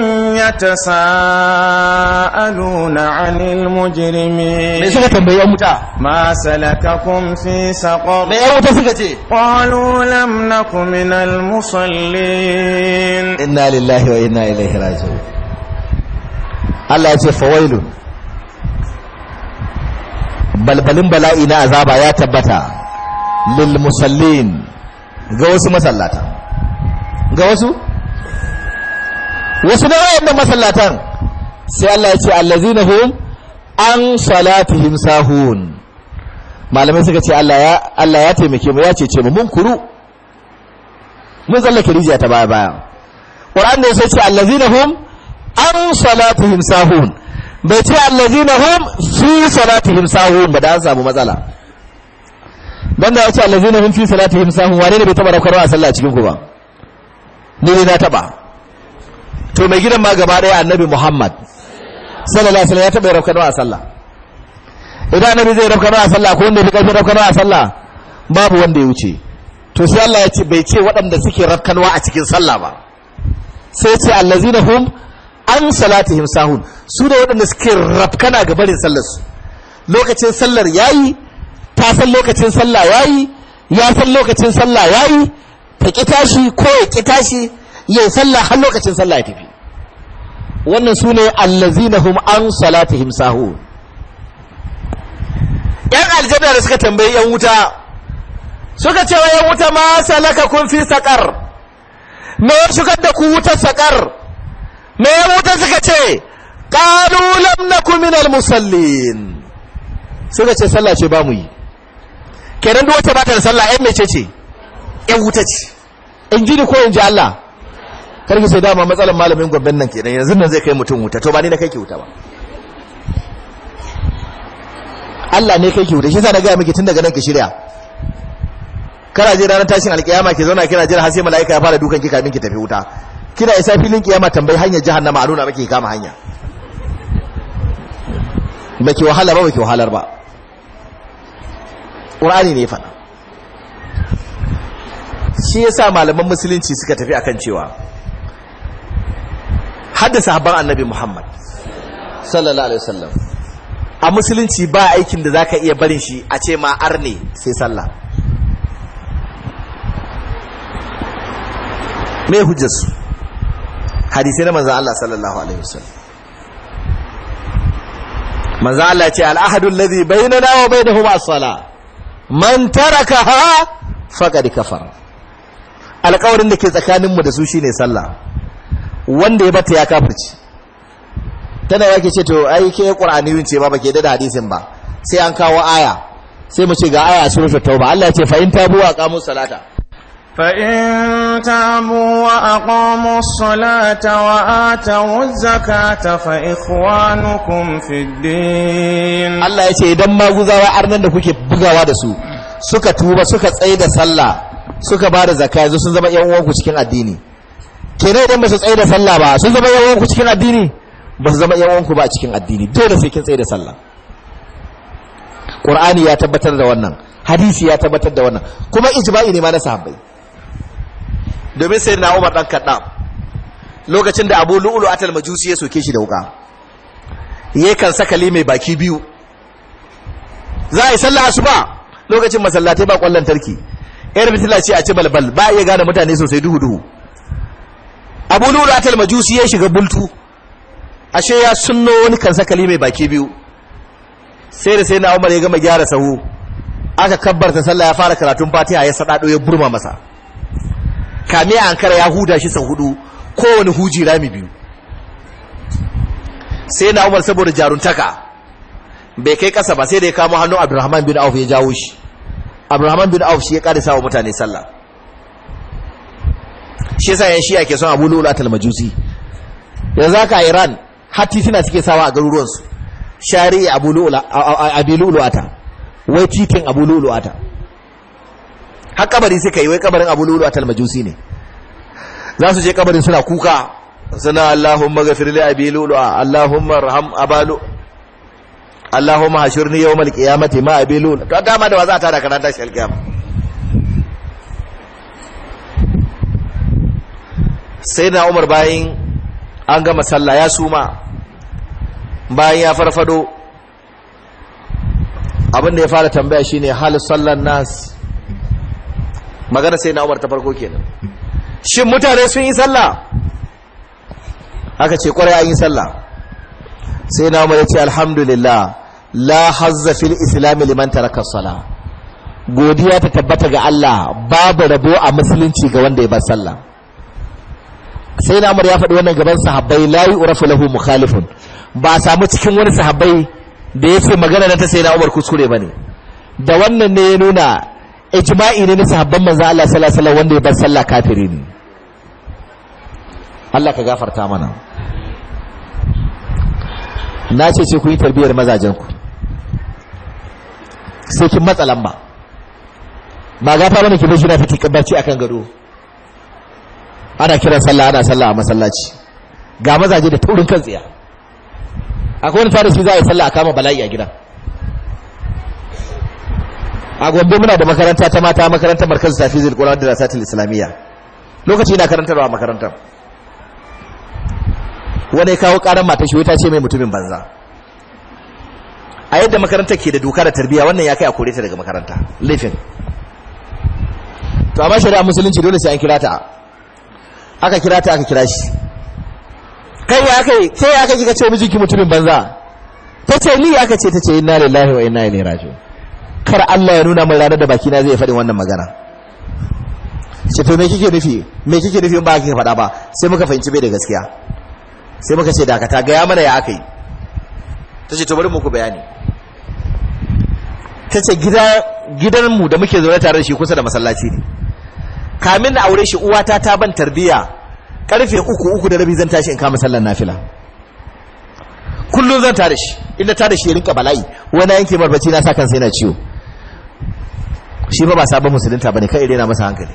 يتساءلون عن المجرمين ما سلككم في سقر قالوا لم نك من المصلين إنا لله وإنا إليه راجعون Allah ya ce fawailun balbalin bala'i na azaba ya tabbata lil musallin ga wasu masallata ga wasu na wayannan masallatan sai Allah ya ce allazina hum an salatihim sahun malamai suka ce Allah ya taimake mu ya cece mu mun kuru mun tsallake rijiya ta baya Qur'an da sai ce allazina hum an salatihim sahun bai ce allazina hum fi salatihim sahun ba da an samu matsala dan da ya ce allazina hum fi salatihim sahun wane ne bai taba raukarwa a sallah cikin ku ba ni ne na taba to mai gidan ma gaba daya annabi Muhammad sallallahu alaihi wasallam ya taba raukarwa a sallah idan annabi zai raukarwa a sallah ko wanda bai karfi raukarwa a sallah babu wanda ya wuce to sai Allah ya ce bai ce waɗanda suke raukarwa a cikin sallah ba sai ce allazina hum an salatihim sahun su da waɗanda suke rafkana ga barin sallarsu lokacin sallar yayi ta san lokacin sallah yayi ya san lokacin sallah yayi ta ƙi tashi ko ya ƙi tashi ya sallah har lokacin sallah ya tafi wannan su ne allazina hum an salatihim sahun yan aljanna da suka tambayi yan wuta suka ce wa yan wuta ma salaka kun fi saƙar me ya shigar da ku wutar saƙar me ya wuta suka ce qalu lam nakum minal musallin suka ce sallah ce ba mu yi kenan duk wata bata da sallah ai mece ce ai wuta ce in ji ni ko in ji Allah karki sai dama matsalan malamin gwabban nan kenan yanzu nan zai kai mutum wuta to ba ni na kai ki wuta ba Allah ne kai ki wuta shi yasa na ga miki tun daga nan ki shirya kana je ranar tashin alkiyama ki zauna kina jira har sai malaika ya fara dukan ki kamin ki tafi wuta kina isa filin kiyama tambayi hanyar jahannama a nuna maki kama hanya baki wahala ba baki wahalar ba Qur'ani ne faɗa shi yasa malaman musulunci suka tafi akan cewa hadda sahabban annabi Muhammad sallallahu alaihi wasallam a musulunci ba aikin da zaka iya barin shi a ce ma arne sai sallah me hujjarsu hadisi na manzan Allah sallallahu alaihi wasallam manzan Allah ce al'ahadu alladhi bainana wa bainahum as-salah man tarakaha faqad kafara alƙawarin da ke tsakanin mu da su shine sallah wanda ya bata ya kafirci tana yake ce to ai ke qur'aniyun ce ba bake da hadisin ba sai an kawo aya sai mu ce ga aya suratul tauba Allah ya ce fa in tabu wa aqamus salata فإن تابوا وأقاموا الصلاة وآتوا الزكاة فإخوانكم في الدين Allah ya ce idan maguzawa arnan da kuke bugawa da su suka tuba suka tsaye da sallah suka ba da zakka yanzu sun zama ƴan uwanku cikin addini kenan idan ba su tsaye da sallah ba sun zama ƴan uwanku cikin addini ba su zama ƴan uwanku ba cikin addini dole sai kin tsaye da sallah Qur'ani ya tabbatar da wannan hadisi ya tabbatar da wannan kuma ijma'i ne ma na sahabbai domin sai na Umar dan Kaddam lokacin da Abu Lu'lu atal Majusi ya soke shi da wuka yayin kan sakali mai baki biyu za a yi sallah asuba lokacin masallatai ba kwallon tarki yar bitila ce a ci balbal ba iya gane mutane sosai duhu Abu Lu'lu atal Majusi ya shiga bultu ashe ya sunno wani kan sakali mai baki biyu sai na Umar ya gama gyara sahu aka kabbarta sallah ya fara karatun Fatiha ya sadado ya burma masa kame ankara ya huda shi sau hudu kowane huji rami biyu sai na Umar saboda jaruntaka bai kai kasa ba sai da ya kamo hannun Abdurrahman bin Auf ya jawo shi Abdurrahman bin Auf shi ya karisa wa mutane sallah shi yasa yan shi'a ke son Abu Lu'lu al-Majusi yanzu haka a Iran har titina suke sawa a garuruwansu shari'i Abu Lu'lu'ata, wai titin Abu Lu'lu'ata. Har kabari suka yi, wai kabarin Abu Lu'lu'ata al-Majusi ne. Za su je kabarin suna kuka, suna Allahumma ghafir li Abi Lu'lu'a, Allahumma arham Abalu, Allahumma hashurni yawmal qiyamati ma Abi Lu'lu'a. To dama da wa za ta da karanta shi alkiyama. Sai na Umar bayan an gama sallah ya suma, bayan ya farfado, abinda ya fara tambaya shine hal sallan nas. Magana sai na Umar ta farko kenan, shin mutane sun yi sallah? Aka ce kwarai an yi sallah. Sai na Umar ya ce alhamdulillah la hazza fil islam liman taraka salah. Godiya ta tabbata ga Allah, babu rabo a musulunci ga wanda ya bar sallah. Sai na Umar ya faɗi wannan gaban sahabbai, la yu'rafu lahu mukhalifun. Ba a samu cikin wani sahabbai da ya ce magana na ta sai na Umar kuskure bane. Da wannan ne ya nuna ijma'i ne na sahabban manzo Allah sallallahu alaihi wasallam wanda ya bar sallah kafiri ne. Allah ka gafarta mana. Na ce ku yi tarbiyyar mazajen ku, sai kin matsa lamba. Ba gafa mana ki bashi na fiti kabbaci akan gado, ana kiran sallah, ana sallah a masallaci, ga mazaje da taurin kan tsiya. Akwai wani tarihi za a yi sallah a kama bala'i a gida. A Gombe muna da makaranta ta mata, makarantar Markaz Tafizul Qur'an da Rasatul Islamiyya. Lokaci ina karantarwa a makarantar, wani kawo karan mata shi ta ce mai mutumin banza. A yadda makarantar ke da doka da tarbiyya, wannan ya kai a kore ta daga makaranta, laifin. To amma shari'a musulunci dole sai an kira ta. Aka kira ta, aka kira shi. Kai ya kai, sai aka kika ce mijinki mutumin banza. Ta ce ni aka ce, ta ce inna lillahi wa inna ilaihi raji'un. Kar Allah ya nuna min ranar da baki na zai faɗi wannan magana. Ce to me kike nufi? Me kike nufi in ba kike faɗa ba? Sai muka fahimci bai da gaskiya. Sai muka ce dakata, ga ya mana ya aka yi. Ta ce to bari muku bayani. Ta ce gidanmu da muke zaune tare da shi kusa da masallaci ne. Kamin na aure shi uwata ta ban tarbiya, karfe 3:30 zan tashi in kama sallar nafila. Kullum zan tare shi, inda tare shi ya rinka bala'i, wani yanke marbaci na sa kansa yana ciwo. Shi ba sabon musulunta bane, kai rena masa hankali.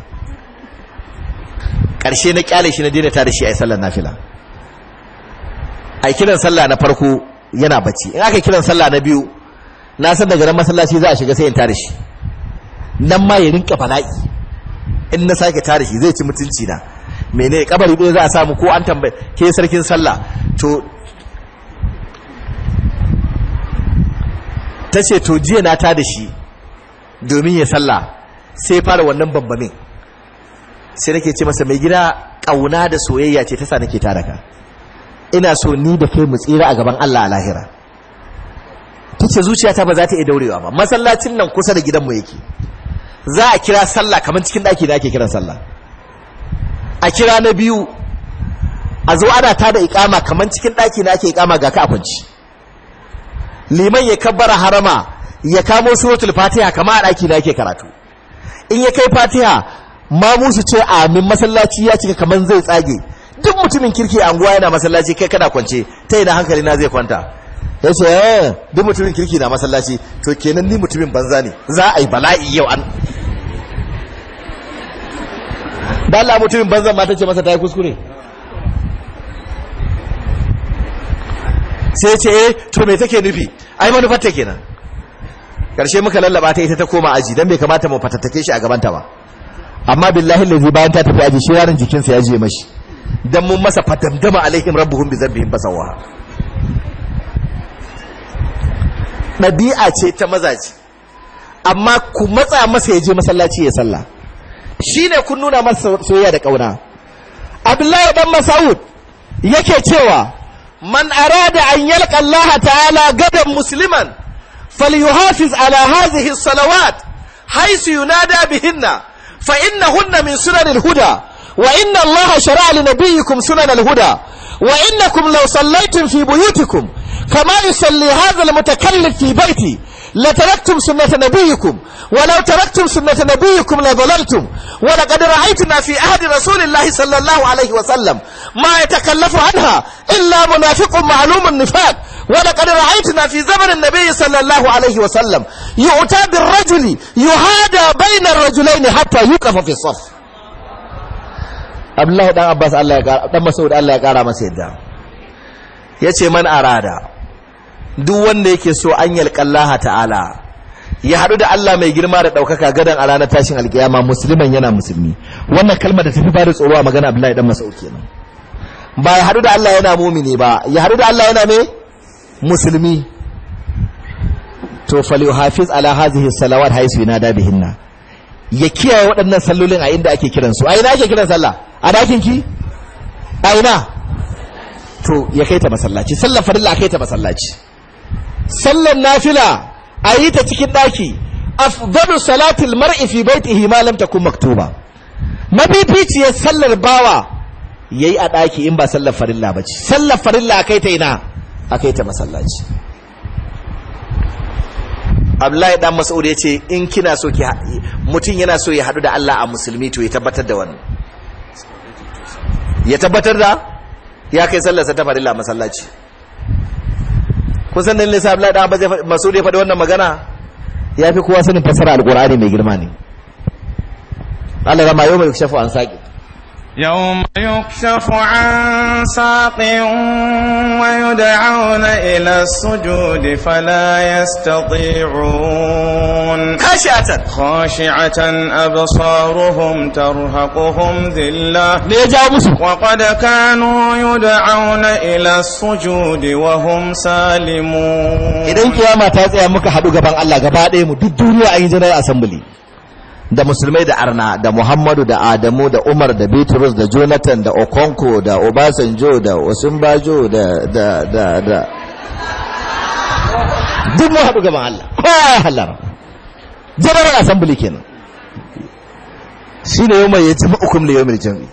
Karshe na kyale shi na daina tare shi a sallar nafila. Ai kiran sallah na farko yana bacci, in aka kiran sallah na biyu na san daga nan masallaci za a shiga sai in tare shi. Nan ma ya rinka bala'i. In na sake tare shi zai ci mutunci na. Mene kabari ɗaya za a samu ko an tambaye ke sarkin sallah? To tace to jiya na tada shi domin ya sallah, sai fara wannan bambamin. Sai nake ce masa mai gida, kauna da soyayya ce ta sa nake tada ka. Ina so ni da kai mu tsira a gaban Allah a lahira. Tace zuciyata ba za ta iya daurewa ba. Masallacin nan kusa da gidanmu yake. Za a kira sallah kamar cikin daki da ake kiran sallah. A kira na biyu, a zo ana tada iqama kamar cikin daki na ake iqama ga ka a kwanci. Liman ya kabbara harama, ya kamo suratul Fatiha kamar a daki na ake karatu. In ya kai Fatiha, mamu su ce amin, masallaci ya cika kamar zai tsage. Duk mutumin kirki a anguwa yana masallaci, kai kana kwance, ta ina hankali na zai kwanta. Ya ce duk mutumin kirki na masallaci, to kenan ni mutumin banza ne, za a yi bala'i yau an. Da Allah mutumin banzan ma ta ce masa ta yi kuskure. Sai ce to me take nufi? Ai manufar ta kenan. Karshe muka lallaba ta, ita ta koma aji dan bai kamata mu fatattake shi a gaban ta ba. Amma billahi allazi bayan ta tafi aji, shi yaron jikinsa ya je mashi. Dan mun masa fatamdama alaihim rabbuhum bi dhanbihim fasawaha. Ɗabi'a ce ta mazaji, amma ku matsa masa ya je masallaci ya sallah, shi ne kun nuna masa soyayya da ƙauna. Abdullahi dan Mas'ud yake cewa man arada an yalqa Allah ta'ala gadan musliman falyuhafiz ala hadhihi as-salawat haythu yunada bihinna fa innahunna min sunan al-huda wa inna Allah shara'a li nabiyyikum sunan al-huda wa innakum law sallaytum fi buyutikum كما يصلي هذا المتكلف في بيتي la taraktum sunnata nabiyikum walau taraktum sunnata nabiyikum la dhalaltum wa laqad ra'aytuna fi ahdi rasulillahi sallallahu alaihi wa sallam ma yatakallafu anha illa munafiqun ma'lumun nifaq wa laqad ra'aytuna fi zaman an-nabiy sallallahu alaihi wa sallam yu'ta bir-rajuli yuhada bayna ar-rajulayn hatta yuqafa fi as-saff. Abdullahi dan Abbas Allah ya kara dan Mas'ud Allah ya kara masa yadda yace man arada duk wanda yake so an yalqallaha ta'ala ya hadu da Allah mai girma da daukaka gadan a ranar tashin alkiyama musliman yana musulmi. Wannan kalmar da tafi bada tsoro a magana Abdullahi dan Mas'ud kenan. Ba ya hadu da Allah yana mumini ba, ya hadu da Allah yana me musulmi. To falyuhafiz ala hadhihi salawat haisu yanada bihinna, ya kiyaye waɗannan sallolin a inda ake kiransu. A ina ake kiran sallah? A dakin ki? A ina? To ya kai ta masallaci. Sallar farilla a kai ta masallaci. Sallar nafila a yi ta cikin daki. Afdalu salatil mar'i fi baitihi ma lam takun maktuba. Mafificiyar sallar bawa yayi a daki in ba sallar farilla bace. Sallar farilla a kai ta ina? A kai ta masallaci. Abdullahi dan Mas'ud yace in kina so ki mutun yana so ya hadu da Allah a musulmi to ya tabbatar da wannan. Ya tabbatar da ya kai sallarsa ta farilla masallaci. Kusan dan lissa Abdullahi dan Mas'ud ya faɗi wannan magana yafi kowa sanin fasara alqur'ani mai girma ne. Allah rama yau mai shafu an saki. يوم يكشف عن ساق ويدعون إلى السجود فلا يستطيعون خاشعة أبصارهم ترهقهم ذلة وقد كانوا يدعون إلى السجود وهم سالمون. إذن كياما تاتي أمك حدو غبان الله غبادي مو دو دنيا أي جنرال أسمبلي da musulmai da arna da Muhammadu da Adamu da Umar da Bitrus da Jonathan da Okonko da Obasanjo da Osinbajo da duk mu haɗu gaban Allah kowa ya halara general assembly kenan shine yau mai yaji hukum da yawmil jami.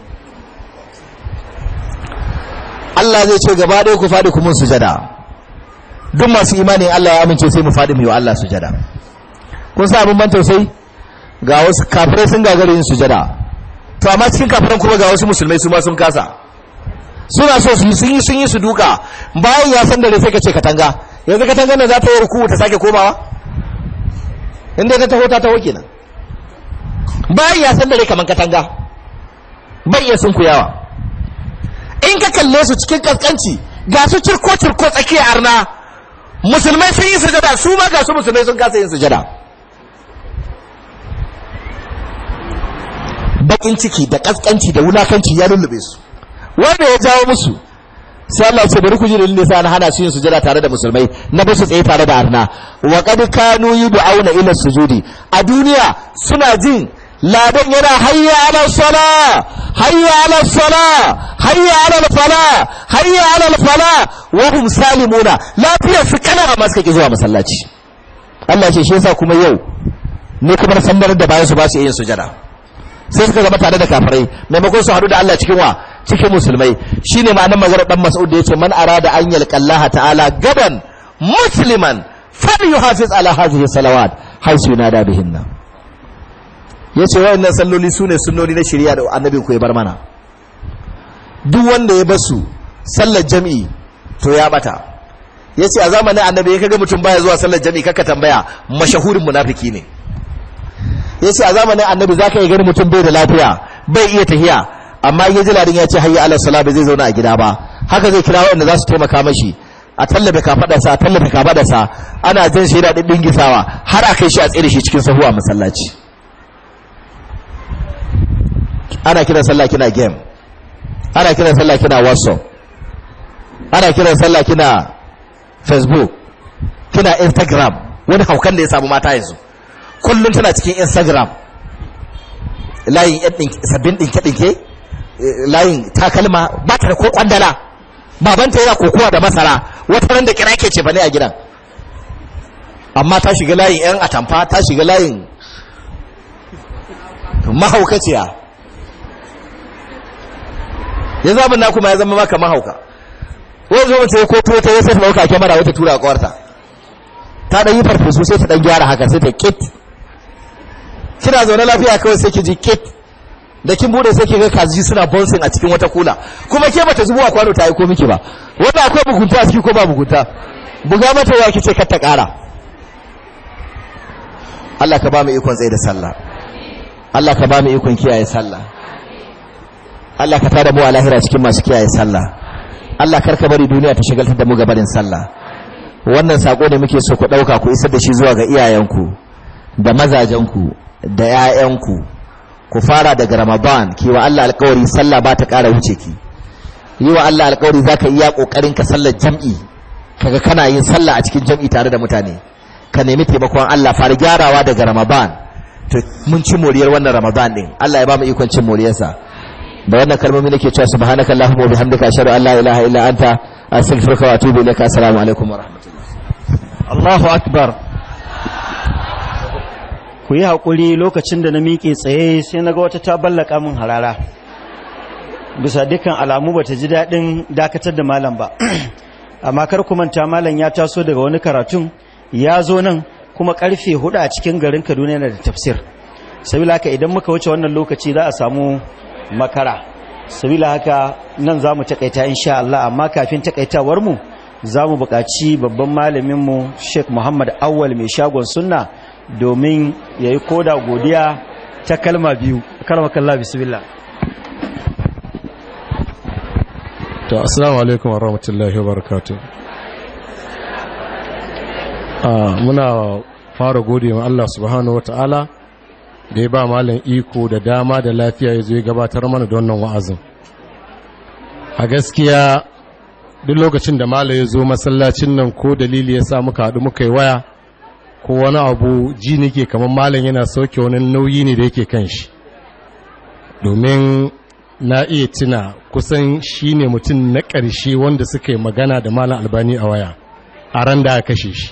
Allah zai ce gaba ɗaya ku faɗi ku mun sujada. Duk masu imani Allah ya amince sai mu faɗi mu yi wa Allah sujada. Kun sa abin ban tausayi ga wasu kafirai sun gagara yin sujada, to amma cikin kafiran kuma ga wasu musulmai su ma sun kasa, suna so sun yi su duka bayan ya san da sai ka ce katanga. Yanzu katangar da za ta yi ruku ta sake komawa inda ta taho kenan. Bayan ya san da kaman katanga bai iya sunkuyawa. In ka kalle su cikin kaskanci ga su cirko tsakiya arna, musulmai sun yi sujada su ma ga su musulmai sun kasa yin sujada. Bakin ciki da kaskanci da wulakanci ya lullube su. Wanda ya jawo musu sai Allah ce bari ku ji dalilin sa na hana su yin sujada tare da musulmai na ba su tsaye tare da arna. Wa qad kanu yud'auna ila sujudi, a duniya suna jin ladan yana hayya ala sala hayya ala sala hayya ala fala hayya ala fala wa hum salimuna, lafiya su kana amma suka ki zuwa masallaci. Allah ce shi yasa kuma yau ne kuma sanar da bayan su ba su yin sujada, sai suka zama tare da kafirai maimakon su haɗu da Allah cikin wa cikin musulmai. Shine ma'anar maganar dan Mas'ud da yace man arada an yalqallaha ta'ala gadan musliman falyuhafiz ala hadhihi salawat haisu yanada bihinna. Yace wayannan salloli sune sunnoni na shari'a da annabi ku ya bar mana. Duk wanda ya basu sallar jami'i to ya bata. Yace a zamanin annabi kaga mutum baya zuwa sallar jami'i kaka tambaya mashahurin munafiki ne. Yace a zamanin annabi zaka yi gani mutum bai da lafiya bai iya tahiya, amma ya ji ladin ya ce hayya ala salat bai zai zauna a gida ba, haka zai kira wanda za su taimaka mashi a tallabe kafadarsa ana jan shi da dingisawa har a kai shi a tsere shi cikin sahu a masallaci. Ana kiran sallah kina game, ana kiran sallah kina WhatsApp, ana kiran sallah kina Facebook, kina Instagram. Wani haukan da ya samu mata yanzu kullum tana cikin Instagram, layin sabbin ɗinke-ɗinke, layin takalma, ba ta da ko kwandala, babanta yana kokowa da masara, wata ran da kira ke ce fa ne a gidan, amma ta shiga layin 'yan atamfa, ta shiga layin mahaukaciya. ya zama na kuma ya zama maka mahauka. Wani zo mace ko tuwo ta yi sai ta ɗauka kyamara wata tura a ƙawarta ta dan yi farfesu sai ta dan gyara haka sai ta kit, kina zaune lafiya kawai sai ki ji kit, da kin bude sai ki ga kaji suna bouncing a cikin wata kula, kuma ke bata zubo a kwano ta yi ko miki ba. Wanda akwai bugunta a ciki ko ba bugunta? Buga mata ya kice kar ta ƙara. Allah ka ba mu ikon tsaye da sallah, Allah ka ba mu ikon kiyaye sallah, Allah ka tada mu a lahira cikin masu kiyaye sallah, Allah kar ka bari duniya ta shagaltar da mu gabanin sallah. Wannan sako ne muke so ku ɗauka ku isar da shi zuwa ga iyayenku da mazajenku da 'ya'yanku. Ku fara daga Ramadan, ki wa Allah alƙawari sallah ba ta ƙara wuce ki. Yi wa Allah alƙawari za ka iya ƙoƙarin ka sallar jam'i, kaga kana yin sallah a cikin jam'i tare da mutane, ka nemi taimakon Allah. Fara gyarawa daga Ramadan, to mun ci moriyar wannan Ramadan din. Allah ya ba mu ikon cin moriyarsa. Da wannan kalmomi nake cewa subhanakallahumma wa bihamdika ashhadu an la ilaha illa anta astaghfiruka wa atubu ilaika. Assalamu alaikum wa rahmatullah. Allahu akbar. Ku yi haƙuri, lokacin da na miƙe tsaye sai na ga wata ta ballaka min harara, bisa dukkan alamu ba ta ji daɗin dakatar da malam ba. Amma kar ku manta, malam ya taso daga wani karatun ya zo nan, kuma ƙarfe 4 a cikin garin Kaduna yana da tafsir. Sabila haka idan muka wuce wannan lokaci za a samu makara. Sabila haka nan za mu taƙaita insha Allah, amma kafin taƙaitawar mu za mu buƙaci babban malaminmu Sheikh Muhammad Awwal mai shagon sunna domin ya yi koda godiya ta kalma biyu. Karamakallah, bismillah. To, assalamu alaikum wa rahmatullahi wa barakatuh. Muna fara gode wa Allah subhanahu wa ta'ala da ya ba malam iko da dama da lafiya ya zo ya gabatar mana da wannan wa'azin. A gaskiya duk lokacin da malam ya zo masallacin nan, ko dalili ya sa muka haɗu muka yi waya ko wani abu, ji nake kamar malam yana sauke wani nauyi ne da yake kan shi, domin na iya tuna kusan shi ne mutum na ƙarshe wanda suka yi magana da malam Albani a waya a ran da aka kashe shi.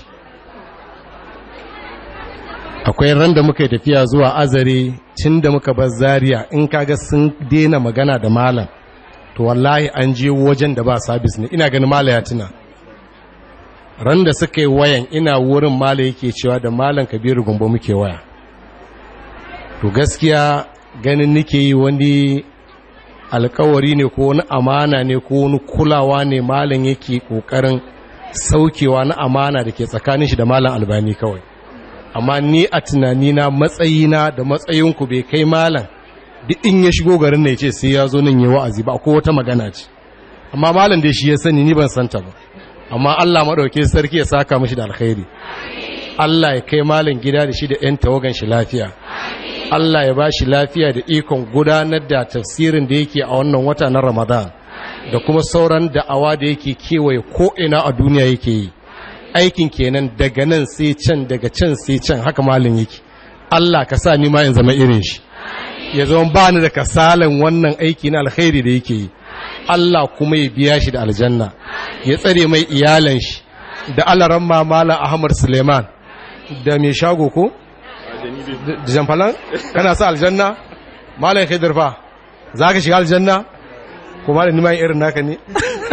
Akwai ran da muka yi tafiya zuwa Azare, tun da muka bar Zaria, in kaga sun daina magana da malam to wallahi an je wajen da ba sabis ne. Ina ganin malam ya tuna ran da suka yi wayan, ina wurin malam yake cewa da malam Kabiru Gombe muke waya. To gaskiya ganin nake yi wani alkawari ne ko wani amana ne ko wani kulawa ne malam yake kokarin saukewa na amana da ke tsakanin shi da malam Albani kawai. Amma ni a tunanina, matsayina da matsayinku bai kai malam duk in ya shigo garin ne ce sai ya zo nan yi wa'azi ba, ko wata magana ce. Amma malam dai shi ya sani, ni ban santa ba. Amma Allah maɗauke sarki ya saka mashi da alkhairi. Allah ya kai malam gida da shi da 'yan tawagan shi lafiya. Allah ya ba shi lafiya da ikon gudanar da tafsirin da yake a wannan wata na Ramadan, da kuma sauran da'awa da yake kewaye ko'ina a duniya yake yi. Aikin kenan, daga nan sai can, daga can sai can, haka malam yake. Allah ka sa ni ma in zama irin shi, ya zama ba ni da kasalan wannan aiki na alkhairi da yake yi. Allah kuma ya biya shi da aljanna, ya tsare mai iyalan shi, da alaran Malam Ahmad Suleiman da mai shago ko da jamfalan, kana sa aljanna. Malam Khidir fa za ka shiga aljanna ko malam ni ma irin naka ne?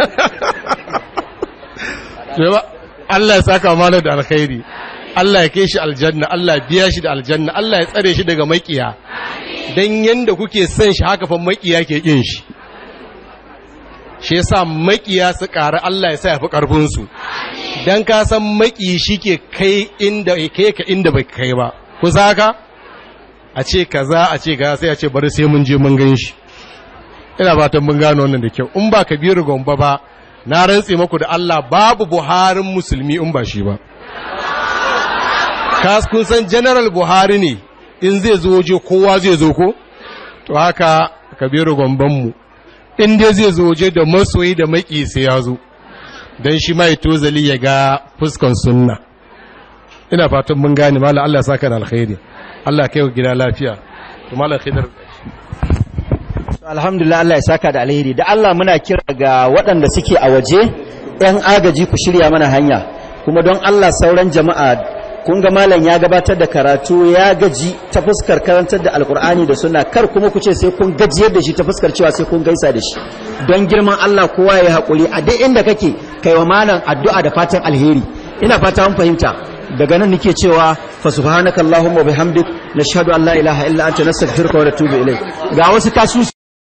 Allah ya saka malam da alkhairi, Allah ya kai shi aljanna, Allah ya biya shi da aljanna, Allah ya tsare shi daga makiya. Dan yanda kuke son shi haka fa makiya ke kin shi. Shi yasa makiya su ƙara, Allah ya sa ya fi ƙarfin su. Dan ka san maki shike kai inda kai ka inda bai kai ba. Ku saka a ce kaza, a ce kaza, sai a ce bari sai mun je mun gan shi. Ina fatan mun gano wannan da kyau. In ba Kabiru Gombe ba, na rantse maku da Allah babu Buharin musulmi in ba shi ba. Kun san General Buhari ne, in zai zo waje kowa zai zo ko? To haka Kabiru Gombenmu, in dai zai zo waje da masoyi da maki sai ya zo, don shi mai tozali ya ga fuskan sunna. Ina fatan mun gane, Malam Allah saka da alkhairi, Allah kai wa gida lafiya. To Malam Khidr, alhamdulillah, Allah ya saka da alheri. Da Allah muna kira ga waɗanda suke a waje, 'yan agaji ku shirya mana hanya, kuma don Allah sauran jama'a, kun ga malam ya gabatar da karatu ya gaji ta fuskar karantar da alkur'ani da sunna, kar kuma ku ce sai kun gajiyar da shi ta fuskar cewa sai kun gaisa da shi. Don girman Allah kowa ya haƙuri, a duk inda kake kai wa malam addu'a da fatan alheri. Ina fata mun fahimta. daga nan nake cewa fa subhanakallahumma wa bihamdik nashhadu an la ilaha illa anta nastaghfiruka wa natubu ilayk ga wasu kasu